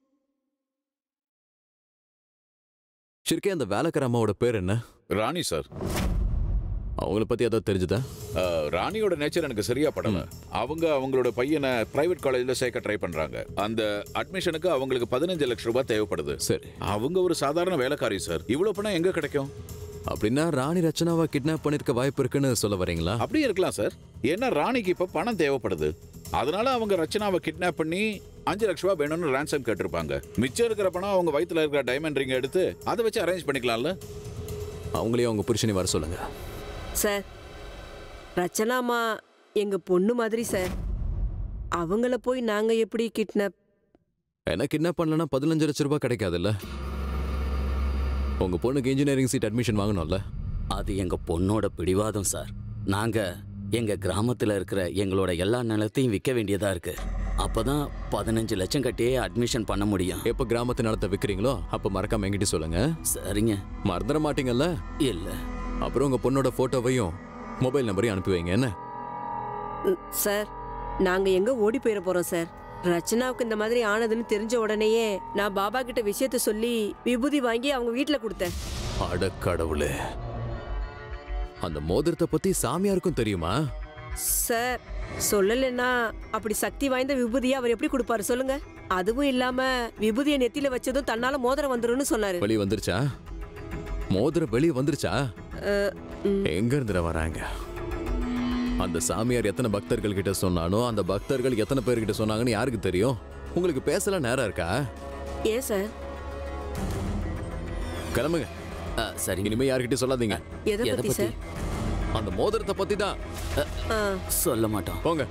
ஷிர்கே, அந்த வேலைக்கார அம்மாவோட பேர் என்ன? ராணி சார். அவங்கள பத்தி ஏதாவது தெரிஞ்சுதா? ராணியோட நேச்சர் எனக்கு சரியா படல. அவங்களோட பையனை பிரைவேட் காலேஜ்ல சேர்க்க ட்ரை பண்றாங்க. அந்த அட்மிஷனுக்கு அவங்களுக்கு 15 லட்சம் ரூபாய் தேவைப்படுது. சரி, அவங்க ஒரு சாதாரண வேலைக்காரி சார். இவ்வளவு பணம் எங்க கிடைக்கும்? அப்படின்னா ராணி ரச்சனாவை கிட்னாப் பண்ணிருக்க வாய்ப்பு இருக்குன்னு சொல்ல வரீங்களா? அப்படியே இருக்கலாம் சார். ஏன்னா ராணிக்கு இப்ப பணம் தேவைப்படுது. அதனால அவங்க ரச்சனாவை கிட்னாப் பண்ணி 5 லட்சம் ரூபாய் வேணும்னு ரான்சம் கேட்டிருப்பாங்க. மிச்சம் இருக்கிற பணம் அவங்க வயிற்றுல இருக்கிற டைமண்ட் ரிங் எடுத்து அதை வச்சு அரேஞ்ச் பண்ணிக்கலாம்ல. அவங்களையும் அவங்க புருஷனை வர சொல்லுங்க. சார், ரச்சனாமா எங்க பொண்ணு மாதிரி சார். அவங்கள போய் நாங்க எப்படி கிட்னாப்? என்ன கிட்னாப் பண்ணலன்னா 15 லட்சம் ரூபாய் கிடைக்காதுல்ல? உங்க பொண்ணுக்கு இன்ஜினியரிங் சீட் அட்மிஷன் வாங்கணும்ல? அது எங்க பொண்ணோட பிடிவாதம் சார். நாங்க எங்க கிராமத்துல இருக்கிற எங்களோட எல்லா நிலத்தையும் விற்க வேண்டியதா இருக்கு. அப்பதான் 15 லட்சம் கட்டியே அட்மிஷன் பண்ண முடியும். எப்ப கிராமத்து நிலத்தை விற்கிறீங்களோ அப்ப மறக்காம என்கிட்ட சொல்லுங்க. சரிங்க. மறந்துட மாட்டீங்கல்ல? இல்ல. அப்புறம் உங்க பொண்ணோட போட்டோவையும் மொபைல் நம்பரையும் அனுப்பி வைங்க. என்ன சார், நாங்க எங்க ஓடி போயிட போறோம் சார்? ரச்சனாவுக்கு இந்த மாதிரி ஆனதுன்னு தெரிஞ்ச உடனேயே நான் பாபா கிட்ட விஷயத்த சொல்லி விபூதி வாங்கி அவங்க வீட்டுல கொடுத்தேன். அட கடவுளே, அந்த மோதிரத்தை பத்தி சாமியாருக்கும் தெரியுமா? சார், சொல்லலைன்னா அப்படி சக்தி வாய்ந்த விபூதியை அவர் எப்படி கொடுப்பாரு சொல்லுங்க? அதுவும் இல்லாம விபூதியை நெத்தியில வச்சதும் தன்னால மோதிரம் வந்துரும்னு சொன்னாரு. வழி வந்துருச்சா? மோதிரம் வெளியே வந்துருச்சா? எங்க இருந்து வராங்க? அந்த சாமியார் எத்தனை பக்தர்கள் கிட்ட சொன்னானோ அந்த பக்தர்கள் எத்தனை பேர்கிட்ட சொன்னாங்கன்னு யாருக்கு தெரியும்? உங்களுக்கு பேசலாம் நேரம் இருக்கா? ஏன் சார்? கிளம்புங்க. சரி, இனிமே யார்கிட்டயும் சொல்லாதீங்க. எதை பத்தி சார்? அந்த மோதிரத்தை பத்தி தான். சொல்ல மாட்டோம். போங்க.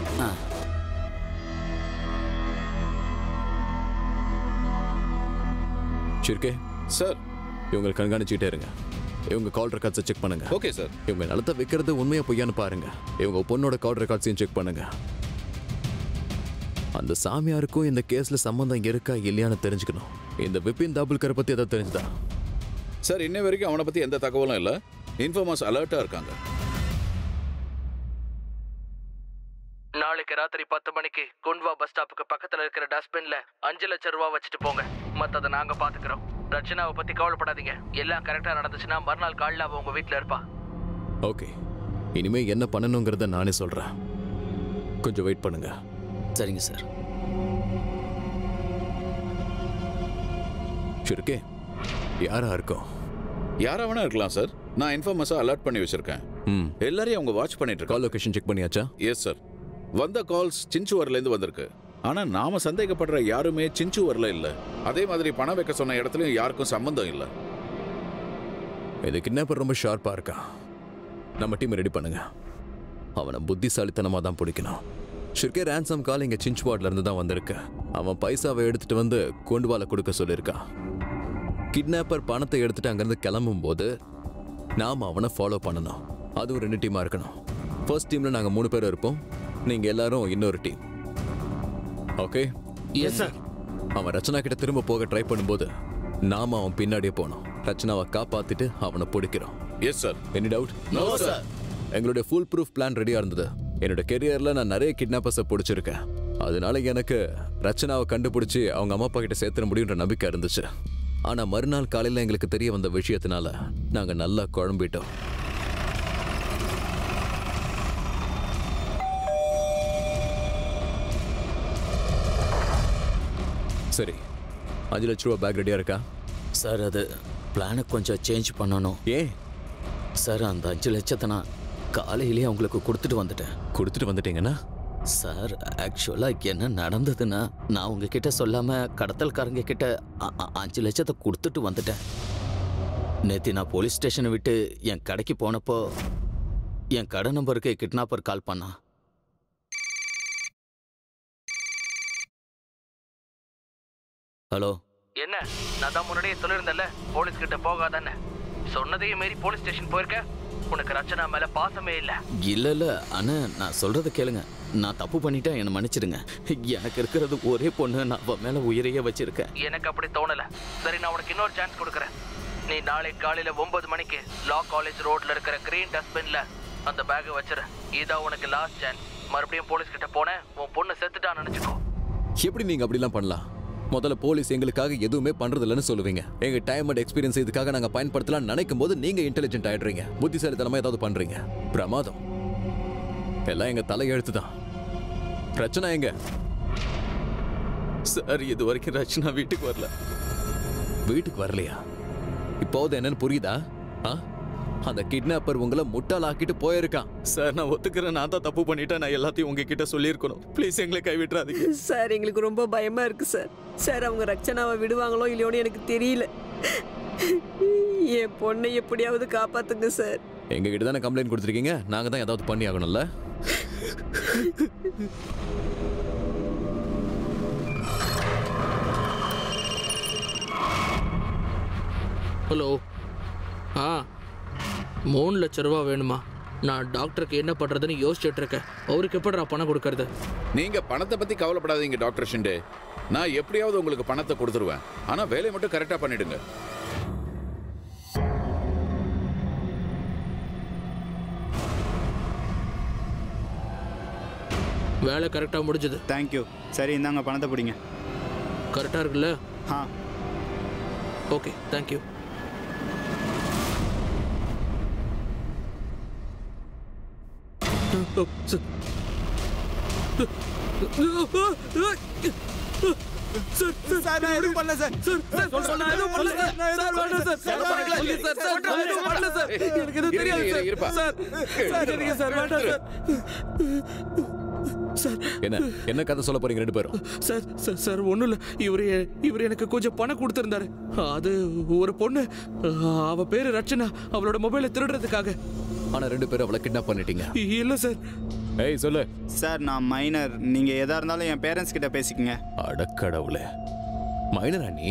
ஷிர்கே சார், இவங்க கண்காணிச்சுட்டே இருங்க. இவங்க கால் ரெக்கார்ட்ஸை செக் பண்ணுங்க. Okay sir. இவங்க நிலத்தை விற்கிறது உண்மையா பொய்யான்னு பாருங்க. இவங்க பொண்ணோட கால் ரெக்கார்ட்ஸையும் செக் பண்ணுங்க. அந்த சாமியாருக்கும் இந்த கேஸ்ல சம்பந்தம் இருக்கா இல்லையான்னு தெரிஞ்சுக்கணும். இந்த விபின் தாபுல்கரை பத்தி ஏதாவது தெரிஞ்சுதா? சார், இன்ன வரைக்கும் அவனை பத்தி எந்த தகவலும் இல்லை. இன்ஃபார்மர்ஸ் அலர்ட்டா இருக்காங்க. நாளைக்கு ராத்திரி 10 மணிக்கு குண்ட்வா பஸ் ஸ்டாப்புக்கு பக்கத்துல இருக்கிற டஸ்ட்பின்ல 5 லட்சம் ரூபாய் வச்சுட்டு போங்க. மத்ததை நாங்க பாத்துக்கிறோம். ரச்சனாவை பத்தி கவலைப்படாதீங்க. எல்லாம் கரெக்டா நடந்துச்சுன்னா மறுநாள் காலையில அவ உங்க வீட்டுல இருப்பா. ஓகே, இனிமே என்ன பண்ணணுங்கிறத நானே சொல்றேன். கொஞ்சம் வெயிட் பண்ணுங்க. சரிங்க சார். ஷிர்கே, யாரா இருக்கும்? யாரா வேணா இருக்கலாம் சார். நான் இன்ஃபார்மர்ஸா அலர்ட் பண்ணி வச்சிருக்கேன். எல்லாரையும் அவங்க வாட்ச் பண்ணிட்டு இருக்காங்க. கால் லொகேஷன் செக் பண்ணியாச்சா? Yes sir. வந்த கால்ஸ் சின்சுவர்ல இருந்து வந்திருக்கு. ஆனா நாம சந்தேகப்படுற யாருமே சின்சுவர்ல இல்ல. அதே மாதிரி பணம் வைக்க சொன்ன இடத்துலயும் யாருக்கும் சம்பந்தம் இல்ல. இது கிட்னாப்பர் ரொம்ப ஷார்ப்பா இருக்கா. நம்ம டீம் ரெடி பண்ணுங்க. அவனை புத்திசாலித்தனமா தான் பிடிக்கணும். ஷிர்கே ரான்சம் கால் இங்க சின்சுவாட்ல இருந்து தான் வந்திருக்கு. அவன் பைசாவை எடுத்துட்டு வந்து கொண்டுவால கொடுக்க சொல்லியிருக்கான். கிட்னாப்பர் பணத்தை எடுத்துட்டு அங்கிருந்து கிளம்பும் போது நாம அவனை ஃபாலோ பண்ணணும். அதுவும் 2 டீமா இருக்கணும். ஃபர்ஸ்ட் டீம்ல நாங்க 3 பேர் இருப்போம். நீங்க எல்லாரும் இன்னொரு டீம். ஓகே? Yes sir. அவன் ரச்சனா கிட்ட திரும்ப போக ட்ரை பண்ணும்போது நாம அவன் பின்னாடியே போனோம். ரச்சனாவை காப்பாத்திட்டு அவனை பிடிக்கிறோம். Yes sir. Any doubt? No sir. எங்களுடைய ஃபுல் ப்ரூஃப் பிளான் ரெடியா இருந்தது. என்னோட கெரியர்ல நான் நிறைய கிட்னாப்பர்ஸை பிடிச்சிருக்கேன். அதனால எனக்கு ரச்சனாவை கண்டுபிடிச்சி அவங்க அம்மா அப்பா கிட்ட சேர்த்துட முடியுன்ற நம்பிக்கை இருந்துச்சு. ஆனா மறுநாள் காலையில எங்களுக்கு தெரிய வந்த விஷயத்தினால நாங்க நல்லா குழம்பிட்டோம். சரி, 5 லட்ச ரூபா பேக் ரெடியா இருக்கா? சார், அது பிளானை கொஞ்சம் சேஞ்ச் பண்ணணும். ஏன் சார், அந்த 5 லட்சத்தை நான் காலையிலேயே அவங்களுக்கு கொடுத்துட்டு வந்துட்டீங்கன்னா? சார், ஆக்சுவலாக என்ன நடந்ததுன்னா, நான் உங்ககிட்ட சொல்லாமல் கடத்தல்காரங்க கிட்ட 5 லட்சத்தை கொடுத்துட்டு வந்துட்டேன். நேற்று நான் போலீஸ் ஸ்டேஷனை விட்டு என் கடைக்கு போனப்போ என் கடை நம்பருக்கு கிட்னாப்பர் கால் பண்ணான். ஹலோ. என்ன, நான் தான் முன்னாடியே சொல்லியிருந்தேன்ல போலீஸ் கிட்ட போகாதானே. சொன்னதையும் மீறி போலீஸ் ஸ்டேஷன் போயிருக்க. உனக்கு ரச்சனா மேல பாசமே இல்ல. இல்ல அண்ணா, நான் சொல்றத கேளுங்க. நான் தப்பு பண்ணிட்டேன், என்ன மன்னிச்சிடுங்க. எனக்கு இருக்கிறது ஒரே பொண்ணு, நான் அவ மேல உயிரையே வச்சிருக்கேன். எனக்கு அப்படி தோணல. சரி, நான் உனக்கு இன்னொரு சான்ஸ் கொடுக்குறேன். நீ நாளை காலையில 9 மணிக்கு லா காலேஜ் ரோட்ல இருக்கிற கிரீன் டஸ்ட்பின்ல அந்த பேக்கை வச்சிரு. இதான் உனக்கு லாஸ்ட் சான்ஸ். மறுபடியும் போலீஸ் கிட்ட போனேன், உன் பொண்ணு செத்துட்டான்னு நினைச்சுக்கோ. எப்படி நீங்க அப்படிலாம் பண்ணலாம்? முதல்ல போலீஸ் எங்களுக்காக எதுவுமே பண்றது இல்லைன்னு சொல்லுவீங்க. எங்க டைம் அண்ட் எக்ஸ்பீரியன்ஸ் இதுக்காக நாங்க பயன்படுத்தலாம் நினைக்கும் போது நீங்க இன்டெலிஜென்ட் ஆயிடுறீங்க. புத்திசாலித்தனமா ஏதாவது பண்றீங்க. பிரமாதம். எல்லாம் எங்க தலையெழுத்து தான். பிரச்சனை எங்க? சார், இது வரைக்கும் ரச்சனா வீட்டுக்கு வரல. வீட்டுக்கு வரலையா? இப்போது என்னன்னு புரியுதா? அந்த கிட்னாப்பர் உங்களை முட்டாளாக்கிட்டு போயிருக்கான். சார், நான் ஒத்துக்கிறேன், நான் தான் தப்பு பண்ணிட்டேன். நான் எல்லாத்தையும் உங்ககிட்ட சொல்லியிருக்கணும். ப்ளீஸ் எங்களை கைவிட்டுறாதீங்க சார். எங்களுக்கு ரொம்ப பயமா இருக்கு சார். சார், அவங்க ரச்சனாவை விடுவாங்களோ இல்லையோன்னு எனக்கு தெரியல. என் பொண்ணை எப்படியாவது காப்பாத்துங்க சார். எங்க கிட்ட தானே கம்ப்ளைண்ட் கொடுத்துருக்கீங்க. நாங்க தான் ஏதாவது பண்ணி ஆகணும்ல. ஹலோ. 3 லட்ச ரூபா வேணுமா? நான் டாக்டருக்கு என்ன பண்றதுன்னு யோசிச்சுட்டு இருக்கேன். அவருக்கு எப்படி பணம் கொடுக்கறது? நீங்க பணத்தை பத்தி கவலைப்படாதீங்க டாக்டர் ஷிண்டே. நான் எப்படியாவது உங்களுக்கு பணத்தை கொடுத்துருவேன். ஆனா வேலையை மட்டும் கரெக்டா பண்ணிடுங்க. வேலை கரெக்டா முடிஞ்சது. தேங்க்யூ. சரி, இந்தாங்க பணத்தை பிடிங்க. கரெக்டா இருக்குல்ல? Okay, thank you. சார் நான் எதுவும் பண்ணல சார் நான் எதுவும் பண்ணல சார் நான் எதுவும் பண்ணல சார் நான் எதுவும் பண்ணல சார் எனக்கு எதுவும் தெரியாது சார் சார் சரிங்க சார் வேண்டாம் சார் என்ன கதை சொல்ல போறீங்க ரெண்டு பேரும்? சார் சார் சார் ஒன்றும் இல்லை. இவர் எனக்கு கொஞ்சம் பணம் கொடுத்துருந்தாரு. அது ஒரு பொண்ணு, அவ பேரு ரச்சனா, அவளோட மொபைலை திருடுறதுக்காக. ஆனா ரெண்டு பேரும் அவளை கிட்னாப் பண்ணிட்டீங்க. இல்லை சார். ஏய் சொல்லு. சார் நான் மைனர். நீங்க எதா இருந்தாலும் என் பேரண்ட்ஸ் கிட்ட பேசிக்கங்க. அடக்கடவுளே, மைனரா நீ?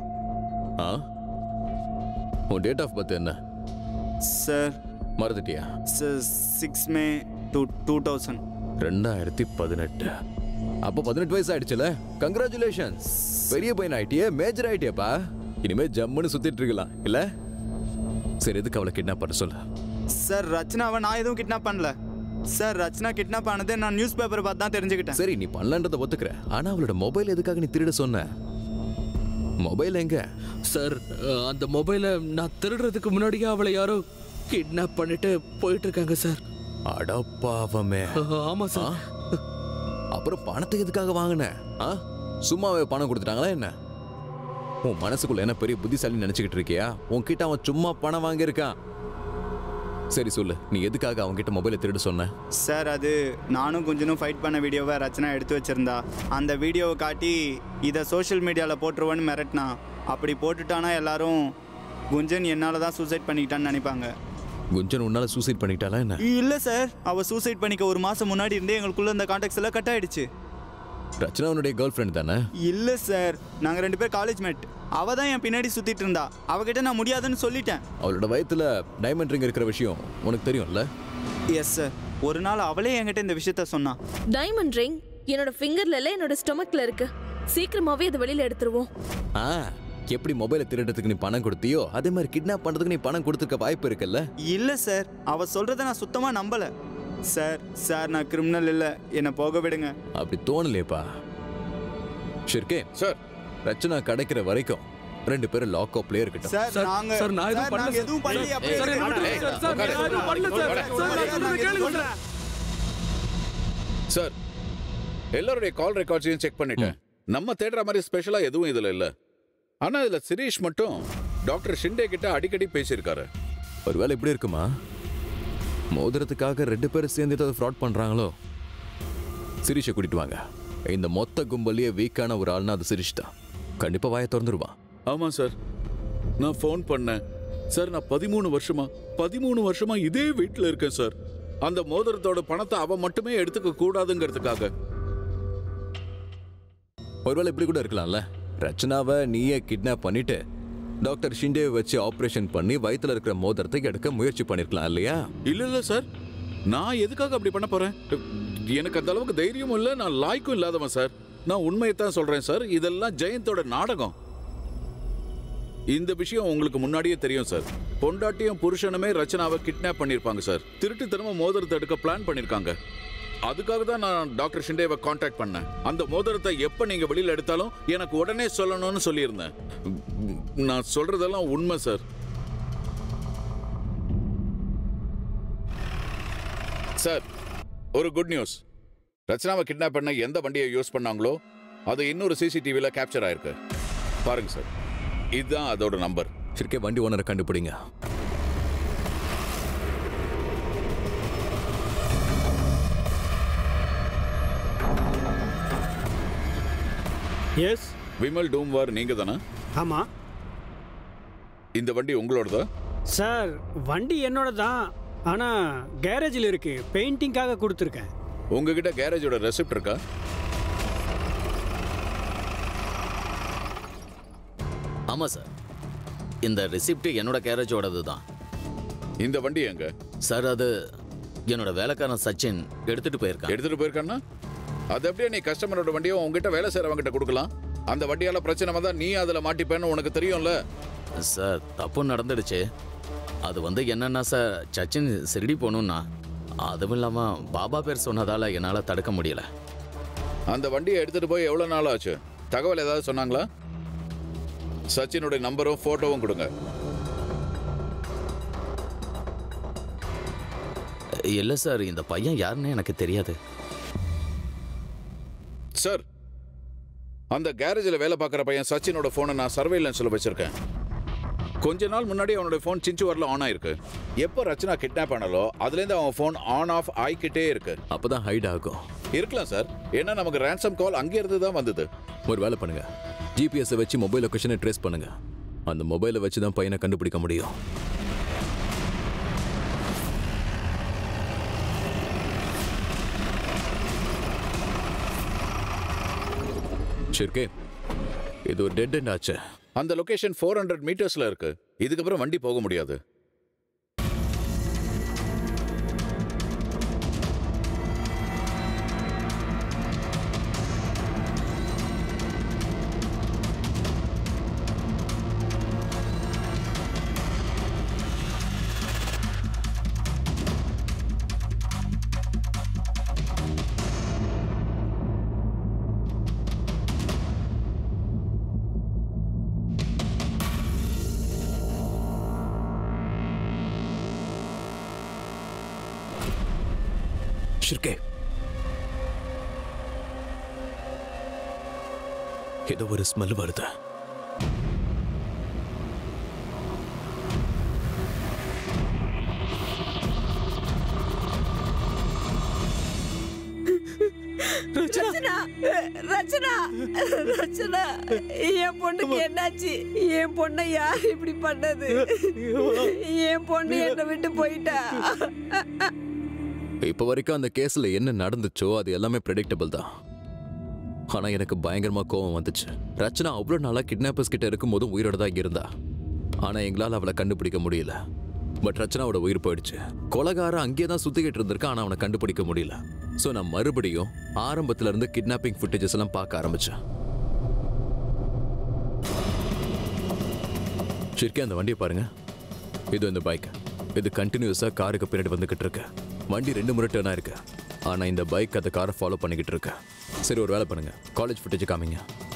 உன் டேட் ஆஃப் பர்த் என்ன சார்? மறந்துட்டியா? 6 May 2000. 2018. அப்போ 18 வயசு ஆயிடுச்சுல. கங்க்ராச்சுலேஷன்ஸ், பெரிய பையன் ஆயிட்டியே, மேஜர் ஆயிட்டியப்பா. இனிமே ஜம்முன்னு சுத்திட்டு இருக்கலாம் இல்ல? சரி, எதுக்கு அவளை கிட்னாப் பண்ண சொல்ல? சார் ரச்சனாவை நான் எதுவும் கிட்னாப் பண்ணல சார். ரச்சனா கிட்னாப் ஆனது நான் நியூஸ் பேப்பர் பார்த்து தான் தெரிஞ்சுக்கிட்டேன். சரி, நீ பண்ணலன்றதை ஒத்துக்கிறேன். ஆனா அவளோட மொபைல் எதுக்காக நீ திருட சொன்ன? மொபைல் எங்க? சார் அந்த மொபைலை நான் திருடுறதுக்கு முன்னாடியே அவளை யாரோ கிட்னாப் பண்ணிட்டு போயிட்டு இருக்காங்க சார். அடப்பாவமே. ஆமா சார். அப்புறம் பணத்தை எதுக்காக வாங்கின? சும்மாவே பணம் கொடுத்துட்டாங்களா என்ன? உன் மனசுக்குள்ள என்ன பெரிய புத்திசாலி நினைச்சுக்கிட்டு இருக்கியா? உன்கிட்ட அவன் சும்மா பணம் வாங்கியிருக்கான். சரி சொல்லு, நீ எதுக்காக அவன்கிட்ட மொபைலை திருட சொன்ன? சார் அது நானும் கொஞ்சம் ஃபைட் பண்ண வீடியோவை ரச்சனா எடுத்து வச்சிருந்தா. அந்த வீடியோவை காட்டி இதை சோஷியல் மீடியாவில் போட்டுருவேன்னு மிரட்டினா. அப்படி போட்டுட்டானா எல்லாரும் குஞ்சன் என்னால் தான் சூசைட் பண்ணிக்கிட்டான்னு நினைப்பாங்க. குஞ்சன் உன்னால சூசைட் பண்ணிட்டாளா என்ன? இல்லை சார், அவள் சூசைட் பண்ணிக்க ஒரு மாதம் முன்னாடி இருந்தே எங்களுக்குள்ள இந்த கான்டாக்ட்ஸ் எல்லாம் கட் ஆயிடுச்சு. ரச்சனா உன்னுடைய கேர்ள் ஃப்ரெண்ட் தானே? இல்லை சார், நாங்கள் 2 பேர் காலேஜ் மேட். அவள் தான் என் பின்னாடி சுற்றிட்டு இருந்தா. அவகிட்ட நான் முடியாதுன்னு சொல்லிட்டேன். அவளோட வயிற்றுல டைமண்ட் ரிங் இருக்கிற விஷயம் உனக்கு தெரியும்ல? Yes sir. ஒரு நாள் அவளே என்கிட்ட இந்த விஷயத்த சொன்னா. டைமண்ட் ரிங் என்னோட ஃபிங்கர்ல இல்ல, என்னோட ஸ்டொமக்ல இருக்கு. சீக்கிரமாவே அதை வெளியில எடுத்துருவோம். எப்படி மொபைலை திருடுறதுக்கு நீ பணம் கொடுத்தியோ அதே மாதிரி கிட்னாப் பண்றதுக்கு நீ பணம் கொடுத்துக்க வாய்ப்பு இருக்குல்ல? இல்லை சார், அவ சொல்றதை நான் சுத்தமா நம்பல சார். நான் கிரிமினல் இல்லை, என்னை போக விடுங்க. அப்படி தோணலையேப்பா. ஷிர்கே சார், ரச்சனா கிடைக்கிற வரைக்கும் 2 பேரும் லாக் அப்லயே இருக்கட்டும். சார் நாங்க சார் நான் எதுவும் பண்ணல. சார், எல்லாருடைய கால் ரெக்கார்ட்ஸையும் செக் பண்ணிட்டேன். நம்ம தேடுற மாதிரி ஸ்பெஷலா எதுவும் இதுல இல்ல. ஆனா இதுல சிரீஷ் மட்டும் டாக்டர் ஷிண்டே கிட்ட அடிக்கடி பேசியிருக்காரு. ஒருவேளை இப்படி இருக்குமா? மோதிரத்துக்காக 2 பேரும் சேர்ந்து அதை ஃப்ராட் பண்றாங்களோ? சிரீஷை கூட்டிட்டு வாங்க. இந்த மொத்த கும்பலையே வீக்கான ஒரு ஆள்னா அது சிரீஷ் தான். கண்டிப்பா வாயை திறந்துருவான். ஆமா சார், நான் ஃபோன் பண்ணேன் சார். நான் 13 வருஷமா இதே வீட்டில் இருக்கேன் சார். அந்த மோதிரத்தோட பணத்தை அவன் மட்டுமே எடுத்துக்க கூடாதுங்கிறதுக்காக. ஒருவேளை இப்படி கூட இருக்கலாம்ல. ரச்சனாவை நீயே கிட்னாப் பண்ணிட்டு டாக்டர் ஷிண்டே வச்சு ஆபரேஷன் பண்ணி வயித்துல இருக்கிற மோதிரத்தை எடுக்க முயற்சி பண்ணிருக்கலாம் இல்லையா? இல்ல சார், நான் எதுக்காக அப்படி பண்ண போறேன்? எனக்கு அந்த அளவுக்கு தைரியமும் இல்லை, நான் லாய்க்கும் இல்லாதவன் சார். நான் உண்மையை தான் சொல்றேன் சார். இதெல்லாம் ஜெயந்தோட நாடகம். இந்த விஷயம் உங்களுக்கு முன்னாடியே தெரியும் சார். பொண்டாட்டியும் புருஷனுமே ரச்சனாவை கிட்னாப் பண்ணிருப்பாங்க சார். திருட்டுத்தனமா மோதிரத்தை எடுக்க பிளான் பண்ணிருக்காங்க. அதுக்காக தான் நான் டாக்டர் ஷிண்டேவை கான்டாக்ட் பண்ணேன். அந்த மோதிரத்தை எப்ப நீங்க வெளியில எடுத்தாலும் எனக்கு உடனே சொல்லணும்னு சொல்லியிருந்தேன். நான் சொல்றதெல்லாம் உண்மை சார். சார், ஒரு குட் நியூஸ். ரச்சனாவை கிட்னாப் பண்ண எந்த வண்டியை யூஸ் பண்ணாங்களோ அது இன்னொரு சிசிடிவில கேப்சர் ஆயிருக்கு. பாருங்க சார், இதுதான் அதோட நம்பர். சரி, வண்டி ஓனரை கண்டுபிடிங்க. எஸ், விமல் டூம்வார் நீங்க தானே? ஆமா. இந்த வண்டி உங்களோடதா? சார் வண்டி என்னோட தான், ஆனா கேரேஜில் இருக்கு. பெயிண்டிங்காக கொடுத்துருக்கேன். உங்ககிட்ட கேரேஜோட ரெசிப்ட் இருக்கா? ஆமா சார், இந்த ரெசிப்ட் என்னோட கேரேஜோடது தான். இந்த வண்டி எங்க? சார் அது என்னோட வேலைக்காரன் சச்சின் எடுத்துட்டு போயிருக்கான். எடுத்துட்டு போயிருக்கான்னா அது அப்படியே நீ கஸ்டமரோட வண்டியை உங்ககிட்ட வேலை செய்யறவங்கிட்ட கொடுக்கலாம். அந்த வண்டியால பிரச்சனை வந்தா நீ அதுல மாட்டிப்பேன்னு உனக்கு தெரியும்ல. சார் தப்பு நடந்துடுச்சு. அது என்னன்னா சார், சச்சின் சிறுடி போகணும்னா, அதுவும் இல்லாம பாபா பேர் சொன்னதால என்னால தடுக்க முடியல. அந்த வண்டியை எடுத்துட்டு போய் எவ்வளவு நாள் ஆச்சு? தகவல் ஏதாவது சொன்னாங்களா? சச்சினுடைய நம்பரும் போட்டோவும் கொடுங்க. இல்ல சார், இந்த பையன் யாருன்னு எனக்கு தெரியாது. சார், அந்த கேரேஜில் வேலை பார்க்குற பையன் சச்சினோட ஃபோனை நான் சர்வேலன்ஸில் வச்சிருக்கேன். கொஞ்ச நாள் முன்னாடி அவனோட ஃபோன் சிஞ்சுவரில் ஆன் ஆயிருக்கு. எப்போ ரச்சனா கிட்னாப் ஆனாலோ அதுலேருந்து அவன் ஃபோன் ஆன் ஆஃப் ஆகிக்கிட்டே இருக்கு. அப்பதான் ஹைட் ஆகும். இருக்கலாம் சார், ஏன்னா நமக்கு ரேன்சம் கால் அங்கே இருந்து தான் வந்தது. ஒரு வேலை பண்ணுங்க, ஜிபிஎஸ் வச்சு மொபைல் லொகேஷனை ட்ரேஸ் பண்ணுங்க. அந்த மொபைலை வச்சு தான் பையனை கண்டுபிடிக்க முடியும். ஷிர்கே, இது ஒரு டெட் எண்ட் ஆச்சு. அந்த லொகேஷன் 400 மீட்டர்ஸ்ல இருக்கு. இதுக்கப்புறம் வண்டி போக முடியாது. ஷிர்கே, ஏதோ ஒரு ஸ்மெல் வருது. ரச்சனா, ரச்சனா, ரச்சனா, என் பொண்ணுக்கு என்னாச்சு? என் பொண்ணை யார் இப்படி பண்ணது? என் பொண்ணு என்னை விட்டு போயிட்டா. இப்ப வரைக்கும் அந்த கேஸ்ல என்ன நடந்துச்சோ அது எல்லாமே ப்ரெடிக்டபிள் தான். ஆனா எனக்கு பயங்கரமா கோவம் வந்துச்சு. ரச்சனா அவ்வளவு நாளா கிட்னாப்பர்ஸ் கிட்ட இருக்கும் போதும் உயிரோட தான் இருந்தா. ஆனா எங்களால் அவளை கண்டுபிடிக்க முடியல. பட் ரச்சனாவோட உயிர் போயிடுச்சு. கொலைகாரன் அங்கேயே தான் சுத்திக்கிட்டு இருந்திருக்கான், ஆனா அவனை கண்டுபிடிக்க முடியல. ஸோ நான் மறுபடியும் ஆரம்பத்துல இருந்து கிட்னாப்பிங் ஃபுட்டேஜஸ் எல்லாம் பார்க்க ஆரம்பிச்சேன். ஷிர்கே, அந்த வண்டியை பாருங்க. இது இந்த பைக். இது கண்டினியூஸா காருக்கு பின்னாடி வந்துகிட்டு இருக்கு. வண்டி 2 முறை டர்ன் ஆயிருக்கு. ஆனா இந்த பைக் அந்த காரை ஃபாலோ பண்ணிக்கிட்டு இருக்கு. சரி, ஒரு வேலை பண்ணுங்க, காலேஜ் ஃபுட்டேஜ் காமிங்க.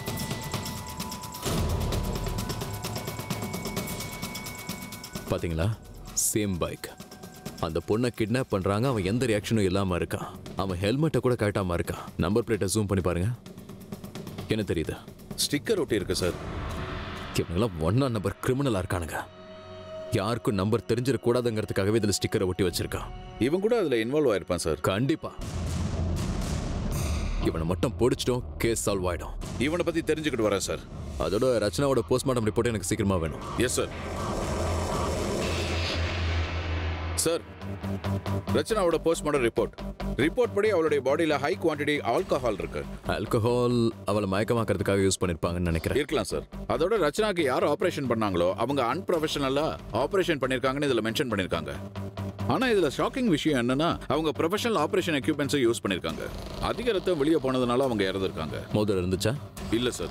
பாத்தீங்களா, சேம் பைக். அந்த பொண்ணை கிட்னாப் பண்றாங்க, அவன் எந்த ரியாக்ஷனும் இல்லாம இருக்கான். அவன் ஹெல்மெட்டை கூட கட்டாம இருக்கான். நம்பர் பிளேட்டை ஜூம் பண்ணி பாருங்க. என்ன தெரியுது? ஸ்டிக்கர் ஒட்டி இருக்கு சார். இவங்கெல்லாம் 1 நம்பர் கிரிமினலா இருக்கானுங்க. யாருக்கும் நம்பர் தெரிஞ்சிடக்கூடாதுங்கிறதுக்காகவே இதில் ஸ்டிக்கரை ஒட்டி வச்சிருக்கான். இவன் கூட அதில் இன்வால்வ் ஆயிருப்பான் சார். கண்டிப்பா. இவனை மட்டும் பிடிச்சிட்டோம், கேஸ் சால்வ் ஆயிடும். இவனை பத்தி தெரிஞ்சுக்கிட்டு வரேன் சார். அதோட ரச்சனாவோட போஸ்ட்மார்ட்டம் ரிப்போர்ட் எனக்கு சீக்கிரமா வேணும். Yes sir. சார், ரச்சனாவோட போஸ்ட்மார்ட்டம் ரிப்போர்ட் படி அவளுடைய பாடியில ஹை குவாண்டிட்டி ஆல்கஹால் இருக்கு. ஆல்கஹால் அவளை மயக்கமாக்கிறதுக்காக யூஸ் பண்ணிருப்பாங்கன்னு நினைக்கிறேன். இருக்கலாம் சார். அதோட ரச்சனாக்கு யார் ஆபரேஷன் பண்ணாங்களோ அவங்க அன்ப்ரொஃபஷனலா ஆபரேஷன் பண்ணிருக்காங்கன்னு இதுல மென்ஷன் பண்ணிருக்காங்க. ஆனா இதுல ஷாக்கிங் விஷயம் என்னன்னா அவங்க ப்ரொஃபஷனல் ஆபரேஷன் எக்யூப்மெண்ட்ஸை யூஸ் பண்ணிருக்காங்க. அதிக ரத்தம் வெளியே போனதுனால அவங்க இறந்துருக்காங்க. மோதிரம் இருந்துச்சா? இல்ல சார்.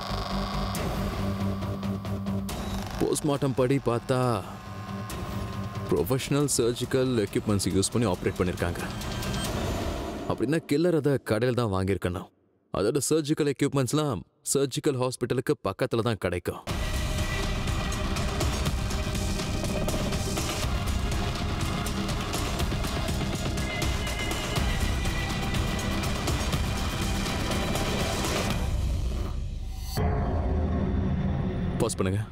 போஸ்ட்மார்ட்டம் படி பார்த்தா ப்ரொஃபஷனல் சர்ஜிக்கல் எக்யூப்மெண்ட்ஸ் யூஸ் பண்ணி ஆப்ரேட் பண்ணியிருக்காங்க. அப்படின்னா கில்லர் அதை கடையில் தான் வாங்கியிருக்கணும். அதோட சர்ஜிக்கல் எக்யூப்மெண்ட்ஸ்லாம் சர்ஜிக்கல் ஹாஸ்பிட்டலுக்கு பக்கத்தில் தான் கிடைக்கும். பாஸ் பண்ணுங்க.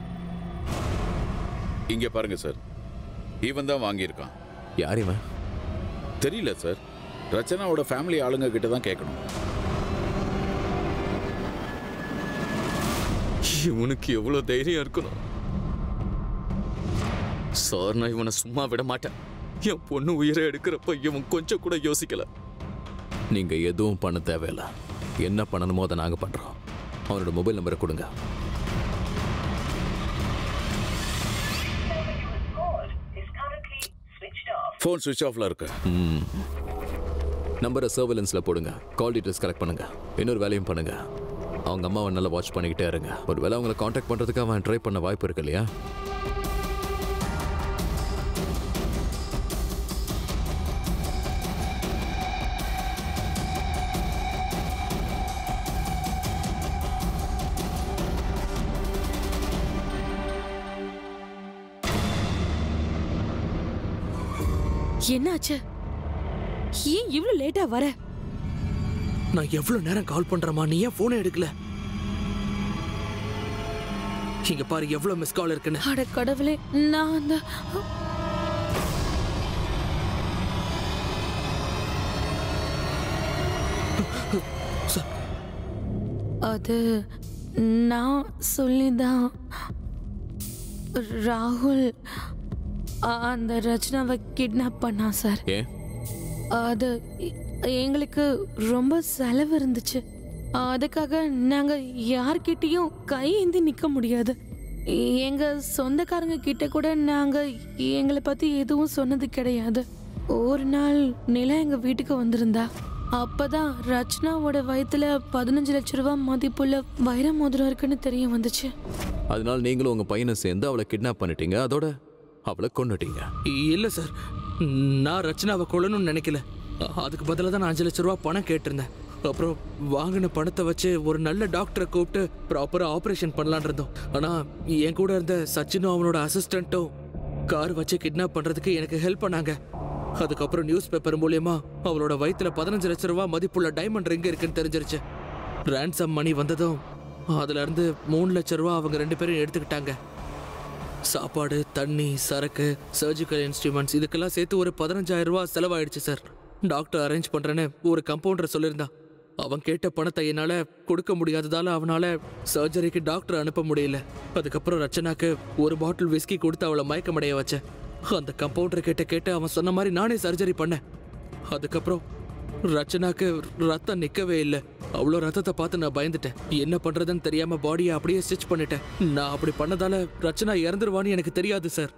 இங்க பாருங்க சார், இவன் தான் வாங்கியிருக்கான். யார் இவன்? தெரியல சார். ரச்சனாவோட ஃபேமிலி ஆளுங்க கிட்ட தான் கேட்கணும். இவனுக்கு எவ்வளவு தைரியம் இருக்கணும் சார். நான் இவனை சும்மா விட மாட்டேன். என் பொண்ணு உயிரை எடுக்கிறப்ப இவன் கொஞ்சம் கூட யோசிக்கல. நீங்க எதுவும் பண்ண தேவையில்லை. என்ன பண்ணணுமோ அதை நாங்க பண்றோம். அவனோட மொபைல் நம்பரை கொடுங்க. ஃபோன் சுவிட்ச் ஆஃப்ல இருக்கு. நம்பரை சர்வேலன்ஸில் போடுங்க. கால் டீட்டெயில்ஸ் கலெக்ட் பண்ணுங்க. இன்னொரு வேலையும் பண்ணுங்க, அவங்க அம்மாவை நல்லா வாட்ச் பண்ணிக்கிட்டே இருங்க. ஒரு வேளை அவங்களை காண்டாக்ட் பண்ணுறதுக்கு அவன் ட்ரை பண்ண வாய்ப்பு இருக்கு இல்லையா? என்னாச்சு? ஏன் இவ்வளவு லேட்டா வர? நான் எவ்வளவு நேரம் கால் பண்றேமா, நீ ஏன் போனை எடுக்கல? இங்க பாரு எவ்வளவு மிஸ் கால் இருக்குன்னு. அட கடவுளே, நான் அந்த அது நான் சொல்லிதான் ராகுல் அந்த ரச்சனாவை கிட்னாப் பண்ணா சார். ஏன்? அது எங்களுக்கு ரொம்ப செலவு இருந்துச்சு. அதுக்காக நாங்க யார்கிட்டயும் கையேந்தி நிக்க முடியாது. எங்க சொந்தக்காரங்க கிட்ட கூட நாங்க எங்களை பத்தி எதுவும் சொன்னது கிடையாது. ஒரு நாள் நிலா எங்க வீட்டுக்கு வந்திருந்தா. அப்பதான் ரச்சனாவோட வயித்துல 15 லட்சம் ரூபாய் மதிப்புள்ள வைர மோதிரம் இருக்குன்னு தெரிய வந்துச்சு. அதனால நீங்களும் உங்க பையனை சேர்ந்து அவளை கிட்னாப் பண்ணிட்டீங்க, அதோட அவளை கொன்னுட்டீங்க. இல்ல சார், நான் ரச்சனாவை கொல்லணும்னு நினைக்கல. அதுக்கு பதிலாக தான் நான் 5 லட்சம் ரூபாய் பணம் கேட்டிருந்தேன். அப்புறம் வாங்கின பணத்தை வச்சு ஒரு நல்ல டாக்டரை கூப்பிட்டு ப்ராப்பரா ஆப்ரேஷன் பண்ணலான் இருந்தோம். ஆனா என் கூட இருந்த சச்சினும் அவனோட அசிஸ்டன்ட்டும் கார் வச்சு கிட்னாப் பண்றதுக்கு எனக்கு ஹெல்ப் பண்ணாங்க. அதுக்கப்புறம் நியூஸ் பேப்பர் மூலியமா அவளோட வயிற்றுல 15 லட்சம் ரூபாய் மதிப்புள்ள டைமண்ட் ரிங் இருக்குன்னு தெரிஞ்சிருச்சு. ரான்சம் மணி வந்ததும் அதுல இருந்து 3 லட்சம் ரூபாய் அவங்க 2 பேரும் எடுத்துக்கிட்டாங்க. சாப்பாடு, தண்ணி, சரக்கு, சர்ஜிக்கல் இன்ஸ்ட்ருமெண்ட்ஸ் இதுக்கெல்லாம் சேர்த்து ஒரு 15,000 ரூபாய் செலவாயிடுச்சு சார். டாக்டர் அரேஞ்ச் பண்றேன்னு ஒரு கம்பவுண்டர் சொல்லியிருந்தான். அவன் கேட்ட பணத்தை என்னால கொடுக்க முடியாததால அவனால சர்ஜரிக்கு டாக்டர் அனுப்ப முடியல. அதுக்கப்புறம் ரச்சனாக்கு ஒரு பாட்டில் விஸ்கி கொடுத்து அவளை மயக்கமடைய வச்சேன். அந்த கம்பவுண்டர் கேட்டு அவன் சொன்ன மாதிரி நானே சர்ஜரி பண்ணேன். அதுக்கப்புறம் ரச்சனாக்கு ரத்தம் நிக்கவே இல்லை. அவ்வளோ ரத்தத்தை பார்த்து நான் பயந்துட்டேன். என்ன பண்றதுன்னு தெரியாம பாடியை அப்படியே ஸ்டிச் பண்ணிட்டேன். நான் அப்படி பண்ணதால ரச்சனா இறந்துருவான்னு எனக்கு தெரியாது சார்.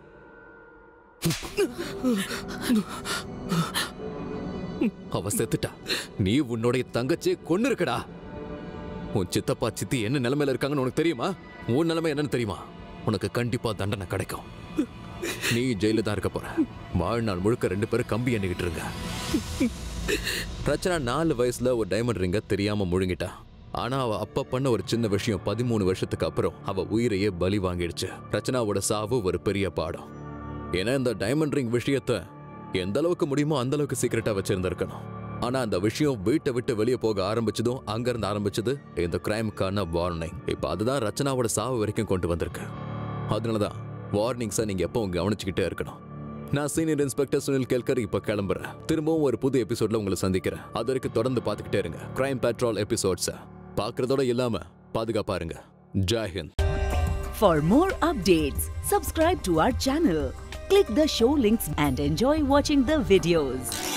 அவ செத்துட்டா. நீ உன்னுடைய தங்கச்சியை கொன்னு இருக்கடா. உன் சித்தப்பா சித்தி என்ன நிலைமையில இருக்காங்கன்னு உனக்கு தெரியுமா? உன் நிலைமை என்னன்னு தெரியுமா? உனக்கு கண்டிப்பா தண்டனை கிடைக்கும். நீ ஜெயில தான் இருக்க போற. வாழ்நாள் முழுக்க 2 பேரும் கம்பி எண்ணிக்கிட்டு இருங்க. ரச்சனா 4 வயசுல ஒரு டைமண்ட் ரிங்க தெரியாம முழுங்கிட்டா. ஆனா அவ அப்ப பண்ண ஒரு சின்ன விஷயம் 13 வருஷத்துக்கு அப்புறம் அவ உயிரையே பலி வாங்கிடுச்சு. ரச்சனாவோட சாவு ஒரு பெரிய பாடம். ஏன்னா இந்த டைமண்ட் ரிங் விஷயத்தை எந்த அளவுக்கு முடியுமோ அந்த அளவுக்கு சீக்கிரட்டா வச்சிருந்திருக்கணும். ஆனா அந்த விஷயம் வீட்டை விட்டு வெளியே போக ஆரம்பிச்சதும் அங்கிருந்து ஆரம்பிச்சது இந்த கிரைமுக்கான வார்னிங். இப்ப அதுதான் ரச்சனாவோட சாவு வரைக்கும் கொண்டு வந்திருக்கு. அதனாலதான் வார்னிங்ஸை நீங்க எப்பவும் கவனிச்சுக்கிட்டே இருக்கணும். நான் சீனியர் இன்ஸ்பெக்டர் சுனில் கேல்கர் இப்ப கிளம்புறேன். திரும்பவும் ஒரு புது எபிசோட்ல உங்களை சந்திக்கிறேன். அது வரைக்கும் தொடர்ந்து பார்த்துக்கிட்டே இருங்க கிரைம் பெட்ரோல் எபிசோட்ஸை. பார்க்கறதோட இல்லாம பாதுகாப்பா இருங்க. Jai Hind. For more updates, subscribe to our channel. Click the show links and enjoy watching the videos.